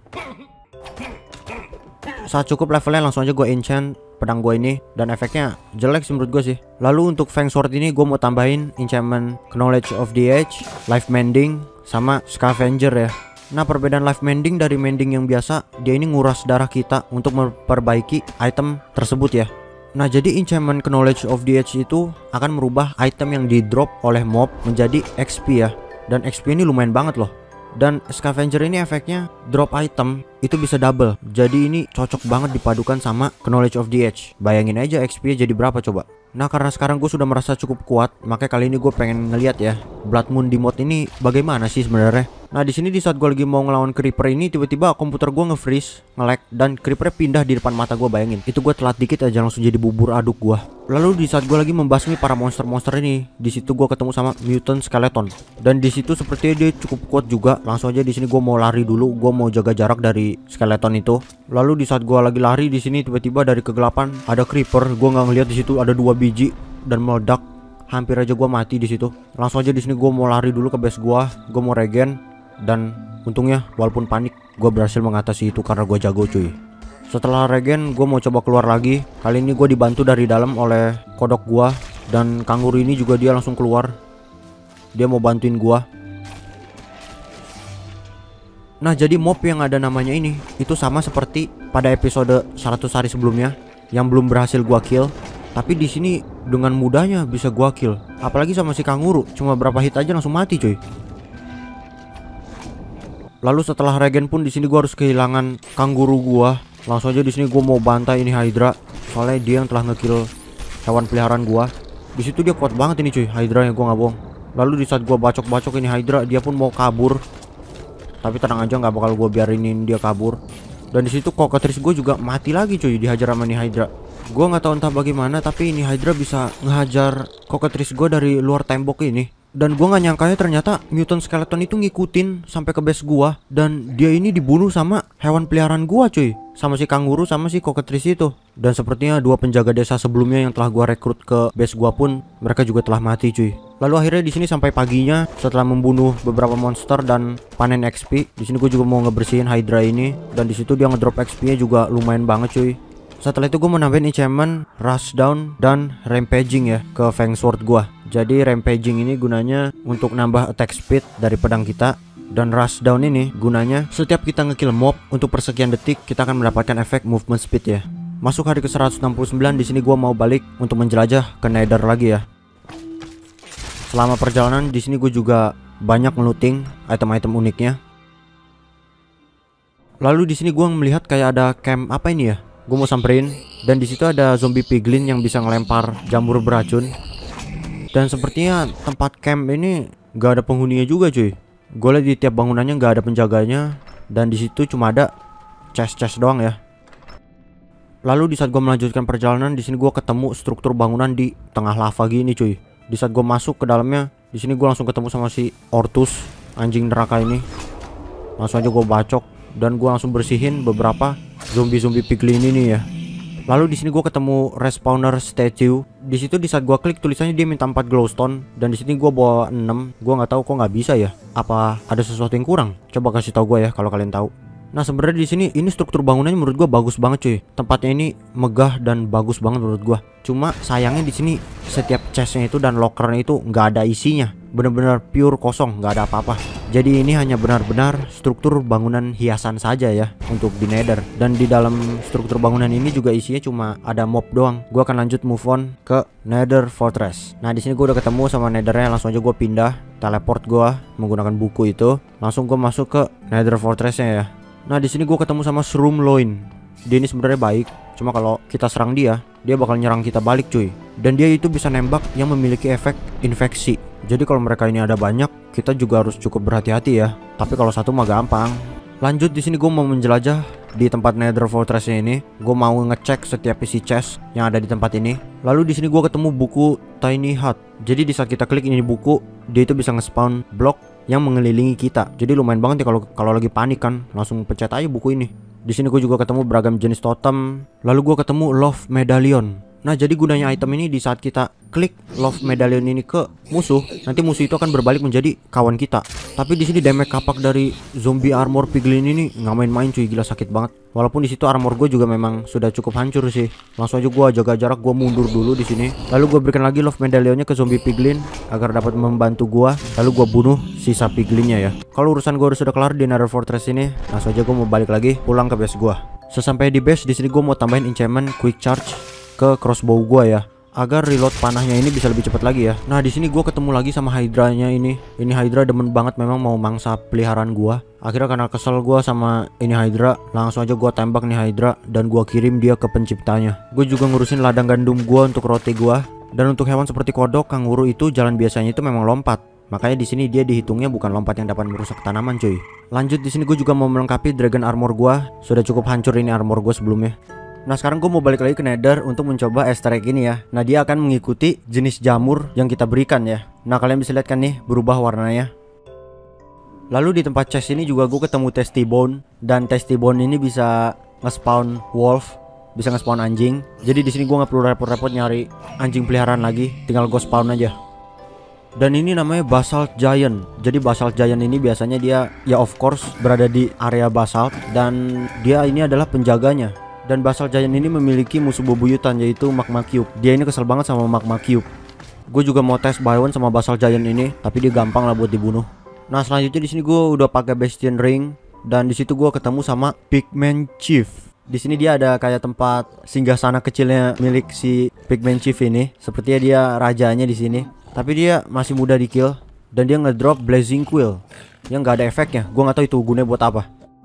Saat cukup levelnya langsung aja gue enchant pedang gue ini, dan efeknya jelek sih menurut gue sih. Lalu untuk Fang Sword ini gue mau tambahin enchantment Knowledge of the Age, Life Mending, sama Scavenger ya. Nah perbedaan Life Mending dari mending yang biasa, dia ini nguras darah kita untuk memperbaiki item tersebut ya. Nah jadi enchantment Knowledge of the Age itu akan merubah item yang di drop oleh mob menjadi XP ya. Dan XP ini lumayan banget loh. Dan Scavenger ini efeknya drop item itu bisa double. Jadi ini cocok banget dipadukan sama Knowledge of the Age. Bayangin aja XP jadi berapa coba. Nah karena sekarang gue sudah merasa cukup kuat, makanya kali ini gue pengen ngeliat ya Blood Moon di mod ini bagaimana sih sebenarnya. Nah di sini di saat gue lagi mau ngelawan creeper ini, tiba-tiba komputer gue nge-freeze, nge-lag, dan creeper pindah di depan mata gue. Bayangin, itu gue telat dikit aja langsung jadi bubur aduk gue. Lalu di saat gue lagi membasmi para monster-monster ini, di situ gue ketemu sama mutant skeleton. Dan di situ sepertinya dia cukup kuat juga. Langsung aja di sini gue mau lari dulu, gue mau jaga jarak dari skeleton itu. Lalu di saat gue lagi lari di sini tiba-tiba dari kegelapan ada creeper. Gue nggak ngeliat di situ ada 2 biji dan meledak. Hampir aja gue mati di situ. Langsung aja di sini gue mau lari dulu ke base gue mau regen. Dan untungnya walaupun panik gue berhasil mengatasi itu karena gue jago cuy. Setelah regen gue mau coba keluar lagi. Kali ini gue dibantu dari dalam oleh kodok gue. Dan kanguru ini juga dia langsung keluar. Dia mau bantuin gue. Nah jadi mob yang ada namanya ini itu sama seperti pada episode 100 hari sebelumnya yang belum berhasil gua kill. Tapi di sini dengan mudahnya bisa gua kill. Apalagi sama si kanguru, cuma berapa hit aja langsung mati cuy. Lalu setelah regen pun di sini gua harus kehilangan kanguru gua. Langsung aja di sini gua mau bantai ini Hydra. Soalnya dia yang telah ngekill hewan peliharaan gua. Di situ dia kuat banget ini cuy, Hydra yang gua nggak bohong. Lalu di saat gua bacok-bacok ini Hydra, dia pun mau kabur. Tapi tenang aja, nggak bakal gue biarinin dia kabur. Dan di situ cockatrice gue juga mati lagi cuy, dihajar sama nih Hydra. Gue nggak tahu entah bagaimana, tapi ini Hydra bisa ngehajar cockatrice gue dari luar tembok ini. Dan gue nggak nyangkanya ternyata mutant skeleton itu ngikutin sampai ke base gue. Dan dia ini dibunuh sama hewan peliharaan gue cuy, sama si kanguru sama si cockatrice itu. Dan sepertinya 2 penjaga desa sebelumnya yang telah gue rekrut ke base gue pun mereka juga telah mati cuy. Lalu akhirnya di sini sampai paginya setelah membunuh beberapa monster dan panen XP. Di sini gue juga mau ngebersihin Hydra ini dan di situ dia ngedrop XP-nya juga lumayan banget cuy. Setelah itu gue mau nambahin enchantment Rushdown dan Rampaging ya ke Fang Sword gue. Jadi Rampaging ini gunanya untuk nambah attack speed dari pedang kita. Dan Rushdown ini gunanya setiap kita ngekill mob untuk persekian detik kita akan mendapatkan efek movement speed ya. Masuk hari ke 169, di sini gue mau balik untuk menjelajah ke Nether lagi ya. Selama perjalanan di sini gue juga banyak ngelooting item-item uniknya. Lalu di sini gue melihat kayak ada camp apa ini ya? Gue mau samperin dan di situ ada zombie piglin yang bisa ngelempar jamur beracun. Dan sepertinya tempat camp ini gak ada penghuninya juga cuy. Gue lihat di tiap bangunannya gak ada penjaganya dan di situ cuma ada chest-chest doang ya. Lalu di saat gue melanjutkan perjalanan di sini gue ketemu struktur bangunan di tengah lava gini cuy. Di saat gue masuk ke dalamnya Di sini gue langsung ketemu sama si Ortus, anjing neraka ini. Langsung aja gue bacok dan gue langsung bersihin beberapa zombie piglin ini ya. Lalu di sini gue ketemu respawner statue. Di situ di saat gue klik tulisannya dia minta 4 glowstone dan di sini gue bawa 6. Gue nggak tahu kok nggak bisa ya. Apa ada sesuatu yang kurang? Coba kasih tahu gue ya kalau kalian tahu. Nah sebenarnya di sini ini struktur bangunannya menurut gue bagus banget cuy. Tempatnya ini megah dan bagus banget menurut gue. Cuma sayangnya di sini setiap chestnya itu dan lockernya itu nggak ada isinya. Bener-bener pure kosong, nggak ada apa-apa. Jadi ini hanya benar-benar struktur bangunan hiasan saja ya untuk di Nether. Dan di dalam struktur bangunan ini juga isinya cuma ada mob doang. Gue akan lanjut move on ke Nether Fortress. Nah di sini gue udah ketemu sama Nethernya, langsung aja gue pindah teleport gue menggunakan buku itu. Langsung gue masuk ke Nether Fortressnya ya. Nah di sini gue ketemu sama Shroom Loin. Dia ini sebenarnya baik, cuma kalau kita serang dia bakal nyerang kita balik cuy. Dan dia itu bisa nembak yang memiliki efek infeksi. Jadi kalau mereka ini ada banyak, kita juga harus cukup berhati-hati ya. Tapi kalau satu mah gampang. Lanjut di sini gue mau menjelajah di tempat Nether Fortressnya ini. Gue mau ngecek setiap isi chest yang ada di tempat ini. Lalu di sini gue ketemu buku Tiny Hut. Jadi di saat kita klik ini buku, dia itu bisa nge-spawn blok yang mengelilingi kita. Jadi lumayan banget ya kalau lagi panik kan, langsung pencet aja buku ini. Di sini gue juga ketemu beragam jenis totem. Lalu gue ketemu Love Medallion. Nah jadi gunanya item ini di saat kita klik Love Medallion ini ke musuh, nanti musuh itu akan berbalik menjadi kawan kita. Tapi di sini damage kapak dari zombie armor piglin ini nggak main-main cuy, gila sakit banget. Walaupun di situ armor gue juga memang sudah cukup hancur sih. Langsung aja gue jaga jarak, gue mundur dulu di sini. Lalu gue berikan lagi Love Medallionnya ke zombie piglin agar dapat membantu gue. Lalu gue bunuh sisa piglinnya ya. Kalau urusan gue sudah kelar di Nether Fortress ini, langsung aja gue mau balik lagi pulang ke base gue. Sesampai di base di sini gue mau tambahin enchantment quick charge ke crossbow gue ya, agar reload panahnya ini bisa lebih cepat lagi ya. Nah di sini gue ketemu lagi sama Hydra-nya ini. Ini Hydra demen banget memang mau mangsa peliharaan gue. Akhirnya karena kesel gue sama ini Hydra, langsung aja gue tembak nih Hydra dan gue kirim dia ke penciptanya. Gue juga ngurusin ladang gandum gue untuk roti gue. Dan untuk hewan seperti kodok, kanguru itu jalan biasanya itu memang lompat. Makanya di sini dia dihitungnya bukan lompat yang dapat merusak tanaman cuy. Lanjut di sini gue juga mau melengkapi dragon armor gue. Sudah cukup hancur ini armor gue sebelumnya. Nah sekarang gue mau balik lagi ke Nether untuk mencoba Easter egg ini ya. Nah dia akan mengikuti jenis jamur yang kita berikan ya. Nah kalian bisa lihat kan nih berubah warnanya. Lalu di tempat chest ini juga gue ketemu Tasty Bone. Dan Tasty Bone ini bisa nge-spawn wolf, bisa nge-spawn anjing. Jadi di sini gue nggak perlu repot-repot nyari anjing peliharaan lagi, tinggal gue spawn aja. Dan ini namanya Basalt Giant. Jadi Basalt Giant ini biasanya dia ya of course berada di area basalt. Dan dia ini adalah penjaganya. Dan Basalt Giant ini memiliki musuh bebuyutan yaitu Magma Cube. Dia ini kesel banget sama Magma Cube. Gue juga mau tes Byron sama Basalt Giant ini, tapi dia gampang lah buat dibunuh. Nah selanjutnya di sini gue udah pakai Bastion Ring dan di situ gue ketemu sama Pigman Chief. Di sini dia ada kayak tempat singgasana kecilnya milik si Pigman Chief ini. Sepertinya dia rajanya di sini. Tapi dia masih mudah di kill dan dia ngedrop Blazing Quill yang nggak ada efeknya. Gue nggak tahu itu gunanya buat apa.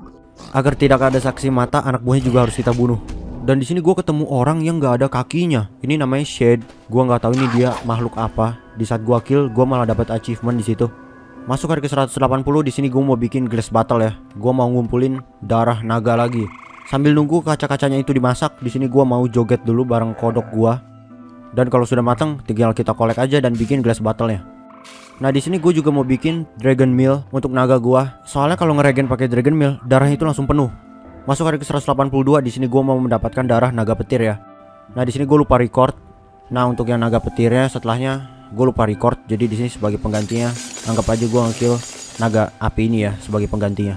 Agar tidak ada saksi mata, anak buahnya juga harus kita bunuh. Dan di sini gue ketemu orang yang nggak ada kakinya. Ini namanya Shade. Gue nggak tahu ini dia makhluk apa. Di saat gue kill, gue malah dapat achievement di situ. Masuk hari ke 180. Di sini gue mau bikin glass battle ya. Gue mau ngumpulin darah naga lagi. Sambil nunggu kaca-kacanya itu dimasak, di sini gue mau joget dulu bareng kodok gue. Dan kalau sudah matang, tinggal kita collect aja dan bikin glass battle-nya. Nah di sini gue juga mau bikin Dragon Meal untuk naga gua. Soalnya kalau ngeregen pakai Dragon Meal, darahnya itu langsung penuh. Masuk hari ke 182, di sini gue mau mendapatkan darah naga petir ya. Nah di sini gue lupa record. Nah untuk yang naga petirnya setelahnya gue lupa record. Jadi di sini sebagai penggantinya, anggap aja gue nge-kill naga api ini ya sebagai penggantinya.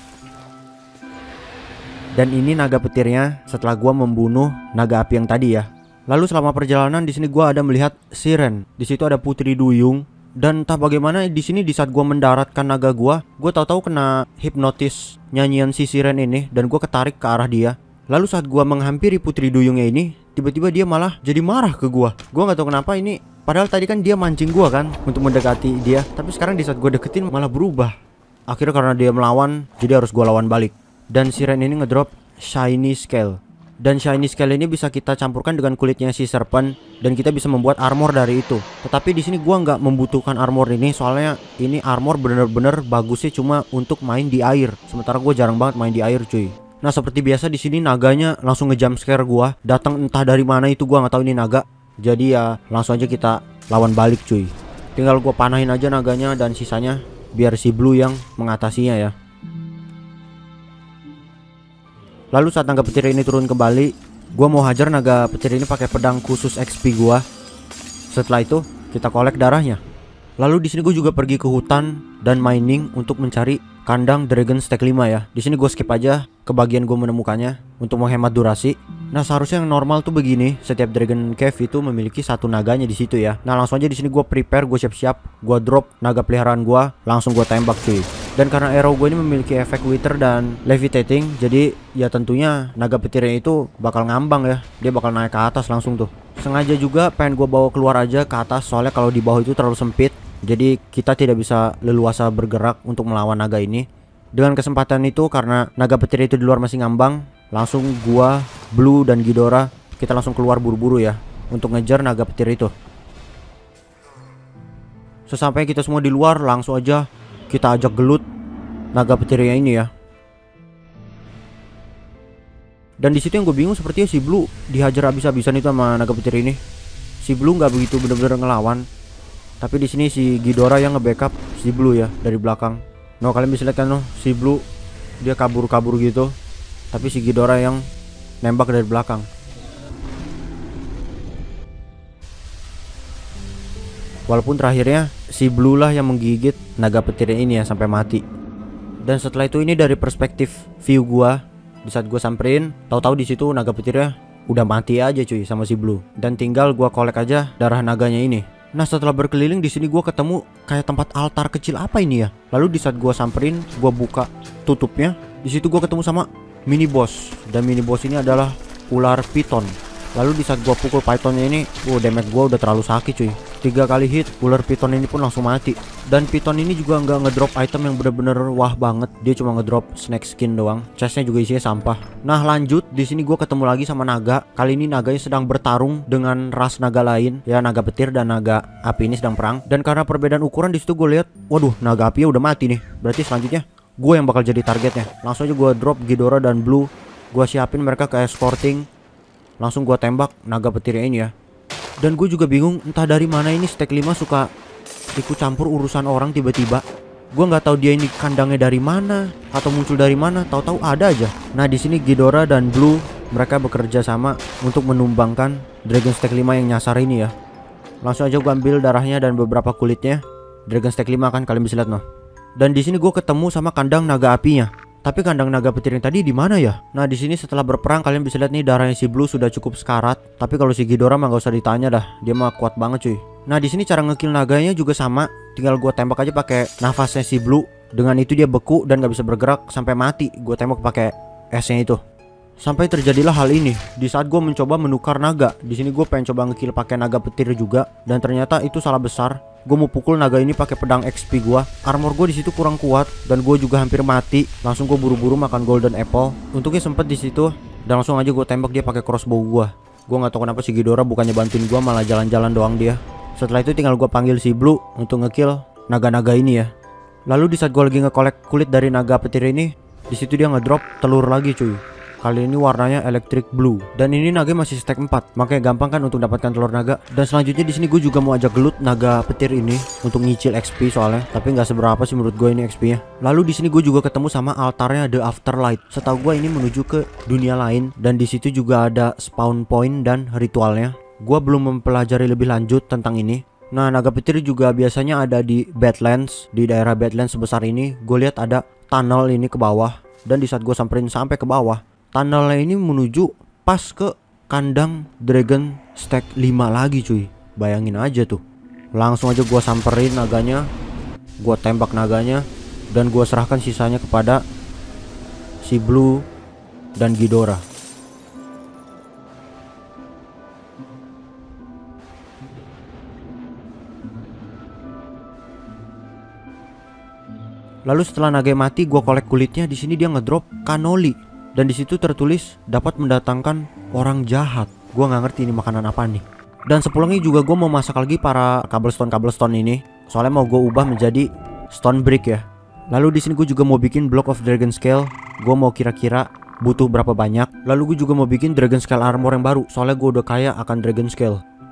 Dan ini naga petirnya setelah gue membunuh naga api yang tadi ya. Lalu selama perjalanan di sini gue ada melihat Siren. Di situ ada Putri Duyung. Dan entah bagaimana di sini di saat gue mendaratkan naga gue tahu-tahu kena hipnotis nyanyian si Siren ini dan gue ketarik ke arah dia. Lalu saat gue menghampiri Putri Duyungnya ini, tiba-tiba dia malah jadi marah ke gue. Gue nggak tahu kenapa ini. Padahal tadi kan dia mancing gue kan untuk mendekati dia, tapi sekarang di saat gue deketin malah berubah. Akhirnya karena dia melawan, jadi harus gue lawan balik. Dan Siren ini ngedrop Shiny Scale. Dan Shiny Scale ini bisa kita campurkan dengan kulitnya si Serpent dan kita bisa membuat armor dari itu. Tetapi di sini gua nggak membutuhkan armor ini soalnya ini armor bener-bener bagusnya cuma untuk main di air. Sementara gue jarang banget main di air cuy. Nah seperti biasa di sini naganya langsung ngejump scare gua. Datang entah dari mana itu gua nggak tahu ini naga. Jadi ya langsung aja kita lawan balik cuy. Tinggal gue panahin aja naganya dan sisanya biar si Blue yang mengatasinya ya. Lalu saat naga petir ini turun kembali, gue mau hajar naga petir ini pakai pedang khusus XP gue. Setelah itu kita kolek darahnya. Lalu di sini gue juga pergi ke hutan dan mining untuk mencari kandang Dragon Stack 5 ya. Di sini gue skip aja ke bagian gue menemukannya untuk menghemat durasi. Nah, seharusnya yang normal tuh begini, setiap Dragon Cave itu memiliki satu naganya di situ ya. Nah, langsung aja di sini gue prepare, gue siap-siap, gue drop naga peliharaan gue, langsung gue tembak cuy. Dan karena arrow gue ini memiliki efek wither dan levitating, jadi ya tentunya naga petirnya itu bakal ngambang ya. Dia bakal naik ke atas langsung tuh. Sengaja juga pengen gue bawa keluar aja ke atas, soalnya kalau di bawah itu terlalu sempit. Jadi kita tidak bisa leluasa bergerak untuk melawan naga ini. Dengan kesempatan itu, karena naga petir itu di luar masih ngambang, langsung gua, Blue dan Ghidorah kita langsung keluar buru-buru ya untuk ngejar naga petir itu. Sesampai kita semua di luar, langsung aja kita ajak gelut naga petirnya ini ya. Dan di situ yang gue bingung, sepertinya si Blue dihajar habis-habisan itu sama naga petir ini. Si Blue nggak begitu bener-bener ngelawan. Tapi di sini si Ghidorah yang nge-backup si Blue ya dari belakang. Nah, kalian bisa lihat kan si Blue dia kabur-kabur gitu. Tapi si Ghidorah yang nembak dari belakang. Walaupun terakhirnya si Blue lah yang menggigit naga petirnya ini ya sampai mati. Dan setelah itu ini dari perspektif view gua, di saat gua samperin, tahu-tahu di situ naga petirnya udah mati aja cuy sama si Blue. Dan tinggal gua kolek aja darah naganya ini. Nah, setelah berkeliling di sini gua ketemu kayak tempat altar kecil apa ini ya. Lalu di saat gua samperin, gua buka tutupnya, di situ gua ketemu sama mini boss. Dan mini boss ini adalah ular piton. Lalu di saat gua pukul pythonnya ini, damage gua udah terlalu sakit cuy. 3 kali hit, ular piton ini pun langsung mati. Dan piton ini juga nggak ngedrop item yang bener-bener wah banget. Dia cuma ngedrop snake skin doang. Chestnya juga isinya sampah. Nah, lanjut di sini gua ketemu lagi sama naga. Kali ini naganya sedang bertarung dengan ras naga lain, ya naga petir dan naga api ini sedang perang. Dan karena perbedaan ukuran di situ gue lihat, waduh, naga api udah mati nih. Berarti selanjutnya gue yang bakal jadi targetnya. Langsung aja gue drop Ghidorah dan Blue. Gue siapin mereka ke escorting. Langsung gue tembak naga petirnya ini ya. Dan gue juga bingung entah dari mana ini Stack 5 suka ikut campur urusan orang tiba-tiba. Gue nggak tahu dia ini kandangnya dari mana atau muncul dari mana, tahu-tahu ada aja. Nah, di sini Ghidorah dan Blue mereka bekerja sama untuk menumbangkan Dragon Stack 5 yang nyasar ini ya. Langsung aja gue ambil darahnya dan beberapa kulitnya. Dragon Stack 5 kan kalian bisa lihat noh. Dan di sini gue ketemu sama kandang naga apinya. Tapi kandang naga petir yang tadi di mana ya? Nah, di sini setelah berperang kalian bisa lihat nih darahnya si Blue sudah cukup sekarat. Tapi kalau si Ghidorah mah gak usah ditanya dah, dia mah kuat banget cuy. Nah, di sini cara ngekill naganya juga sama, tinggal gua tembak aja pakai nafasnya si Blue. Dengan itu dia beku dan gak bisa bergerak sampai mati. Gua tembak pakai esnya itu. Sampai terjadilah hal ini. Di saat gue mencoba menukar naga, di sini gue pengen coba ngekill pakai naga petir juga, dan ternyata itu salah besar. Gue mau pukul naga ini pakai pedang XP gue. Armor gue di situ kurang kuat dan gue juga hampir mati. Langsung gue buru-buru makan golden apple. Untungnya sempet di situ dan langsung aja gue tembak dia pakai crossbow gue. Gue nggak tahu kenapa si Ghidorah bukannya bantuin gue, malah jalan-jalan doang dia. Setelah itu tinggal gue panggil si Blue untuk ngekill naga-naga ini ya. Lalu di saat gue lagi ngekolek kulit dari naga petir ini, di situ dia ngedrop telur lagi cuy. Kali ini warnanya electric blue. Dan ini naga masih stack 4. Makanya gampang kan untuk dapatkan telur naga. Dan selanjutnya di sini gue juga mau ajak gelut naga petir ini untuk nyicil XP soalnya. Tapi nggak seberapa sih menurut gue ini XP-nya. Lalu di sini gue juga ketemu sama altarnya The Afterlight. Setahu gue ini menuju ke dunia lain, dan di situ juga ada spawn point dan ritualnya. Gue belum mempelajari lebih lanjut tentang ini. Nah, naga petir juga biasanya ada di Badlands. Di daerah Badlands sebesar ini gue lihat ada tunnel ini ke bawah. Dan di saat gue samperin sampai ke bawah, tunnelnya ini menuju pas ke kandang Dragon Stack 5 lagi cuy. Bayangin aja tuh. Langsung aja gua samperin naganya, gua tembak naganya, dan gua serahkan sisanya kepada si Blue dan Ghidorah. Lalu setelah naga mati, gua kolek kulitnya. Di sini dia ngedrop cannoli. Dan di situ tertulis dapat mendatangkan orang jahat. Gua nggak ngerti ini makanan apa nih. Dan sepulangnya juga gue mau masak lagi para cobblestone ini. Soalnya mau gue ubah menjadi stone brick ya. Lalu di sini gue juga mau bikin block of dragon scale. Gue mau kira-kira butuh berapa banyak. Lalu gue juga mau bikin dragon scale armor yang baru. Soalnya gue udah kaya akan dragon scale.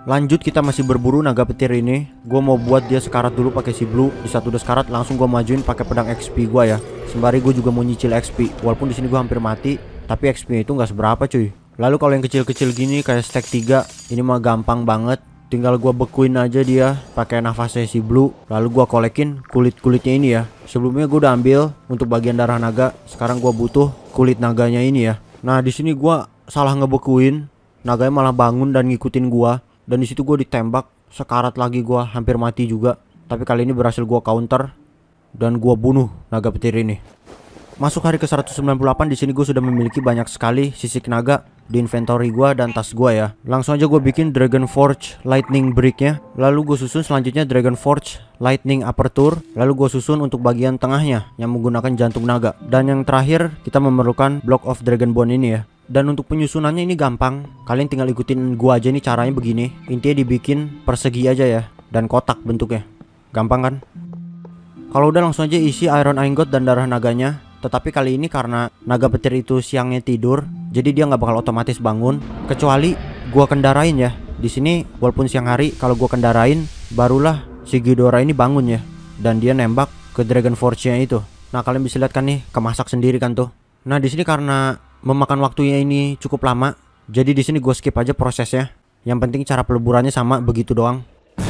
Lanjut kita masih berburu naga petir ini. Gue mau buat dia sekarat dulu pakai si blue. Di saat udah sekarat langsung gue majuin pakai pedang XP gue ya. Sembari gue juga mau nyicil XP. Walaupun di sini gue hampir mati, tapi XP itu nggak seberapa cuy. Lalu kalau yang kecil-kecil gini kayak stack 3, ini mah gampang banget. Tinggal gue bekuin aja dia pakai nafasnya si blue. Lalu gue kolekin kulit-kulitnya ini ya. Sebelumnya gue udah ambil untuk bagian darah naga. Sekarang gue butuh kulit naganya ini ya. Nah di sini gue salah ngebekuin. Naganya malah bangun dan ngikutin gue. Dan di situ gue ditembak, sekarat lagi gue, hampir mati juga. Tapi kali ini berhasil gue counter dan gue bunuh naga petir ini. Masuk hari ke 198, di sini gue sudah memiliki banyak sekali sisik naga di inventory gue dan tas gue ya. Langsung aja gue bikin Dragon Forge Lightning Bricknya. Lalu gue susun selanjutnya Dragon Forge Lightning Aperture. Lalu gue susun untuk bagian tengahnya yang menggunakan jantung naga. Dan yang terakhir kita memerlukan Block of Dragon Bone ini ya. Dan untuk penyusunannya ini gampang. Kalian tinggal ikutin gua aja nih caranya begini. Intinya dibikin persegi aja ya. Dan kotak bentuknya. Gampang kan? Kalau udah langsung aja isi iron ingot dan darah naganya. Tetapi kali ini karena naga petir itu siangnya tidur, jadi dia nggak bakal otomatis bangun. Kecuali gua kendarain ya. Di sini walaupun siang hari, kalau gua kendarain, barulah si Ghidorah ini bangun ya. Dan dia nembak ke Dragon Forge-nya itu. Nah kalian bisa lihat kan nih, kemasak sendiri kan tuh. Nah di sini karena memakan waktunya ini cukup lama, jadi di sini gue skip aja prosesnya. Yang penting cara peleburannya sama begitu doang.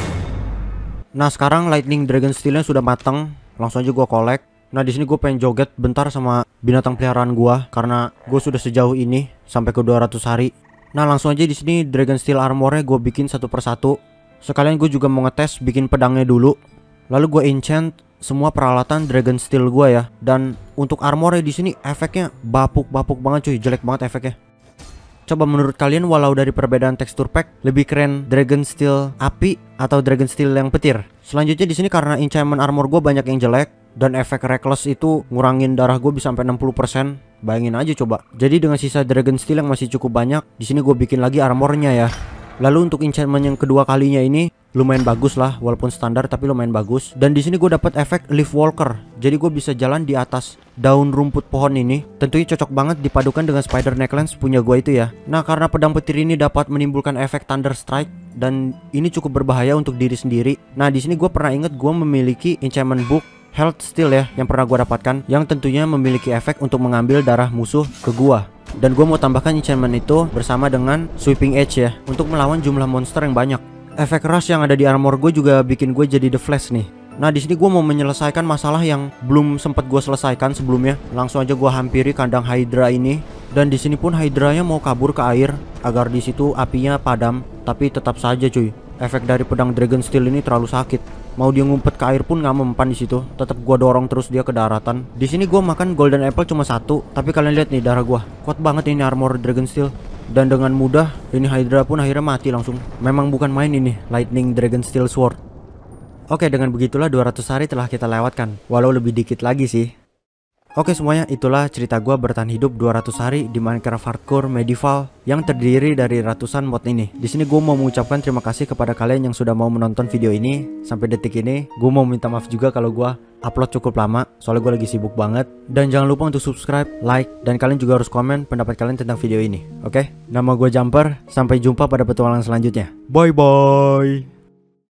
Nah sekarang Lightning Dragon Steel-nya sudah matang, langsung aja gue collect. Nah di sini gue pengen joget bentar sama binatang peliharaan gue karena gue sudah sejauh ini sampai ke 200 hari. Nah langsung aja di sini Dragon Steel armornya gue bikin satu persatu. Sekalian gue juga mau ngetes bikin pedangnya dulu. Lalu gue enchant semua peralatan Dragon Steel gue ya. Dan untuk armornya di sini efeknya bapuk-bapuk banget cuy, jelek banget efeknya. Coba menurut kalian walau dari perbedaan tekstur pack lebih keren Dragon Steel api atau Dragon Steel yang petir? Selanjutnya di sini karena enchantment armor gue banyak yang jelek dan efek reckless itu ngurangin darah gue bisa sampai 60%. Bayangin aja coba. Jadi dengan sisa Dragon Steel yang masih cukup banyak, di sini gue bikin lagi armornya ya. Lalu untuk enchantment yang kedua kalinya ini lumayan bagus lah, walaupun standar tapi lumayan bagus. Dan di sini gue dapat efek Leaf Walker. Jadi gue bisa jalan di atas daun rumput pohon ini. Tentunya cocok banget dipadukan dengan Spider Necklace punya gue itu ya. Nah karena pedang petir ini dapat menimbulkan efek Thunder Strike dan ini cukup berbahaya untuk diri sendiri. Nah di sini gue pernah inget gue memiliki enchantment book Health Steel ya yang pernah gue dapatkan, yang tentunya memiliki efek untuk mengambil darah musuh ke gua. Dan gue mau tambahkan enchantment itu bersama dengan Sweeping Edge ya, untuk melawan jumlah monster yang banyak. Efek rush yang ada di armor gue juga bikin gue jadi The Flash nih. Nah di sini gue mau menyelesaikan masalah yang belum sempat gue selesaikan sebelumnya. Langsung aja gue hampiri kandang Hydra ini. Dan di sini pun Hydranya mau kabur ke air agar di situ apinya padam. Tapi tetap saja cuy, efek dari pedang Dragon Steel ini terlalu sakit. Mau dia ngumpet ke air pun nggak mempan di situ. Tetap gua dorong terus dia ke daratan. Di sini gua makan golden apple cuma satu, tapi kalian lihat nih darah gua. Kuat banget ini armor Dragon Steel. Dan dengan mudah ini Hydra pun akhirnya mati langsung. Memang bukan main ini Lightning Dragon Steel Sword. Oke, dengan begitulah 200 hari telah kita lewatkan. Walau lebih dikit lagi sih. Oke semuanya, itulah cerita gua bertahan hidup 200 hari di Minecraft Hardcore Medieval yang terdiri dari ratusan mod ini. Di sini gua mau mengucapkan terima kasih kepada kalian yang sudah mau menonton video ini sampai detik ini. Gua mau minta maaf juga kalau gua upload cukup lama, soalnya gua lagi sibuk banget. Dan jangan lupa untuk subscribe, like, dan kalian juga harus komen pendapat kalian tentang video ini. Oke, nama gua Jumper. Sampai jumpa pada petualangan selanjutnya. Bye bye.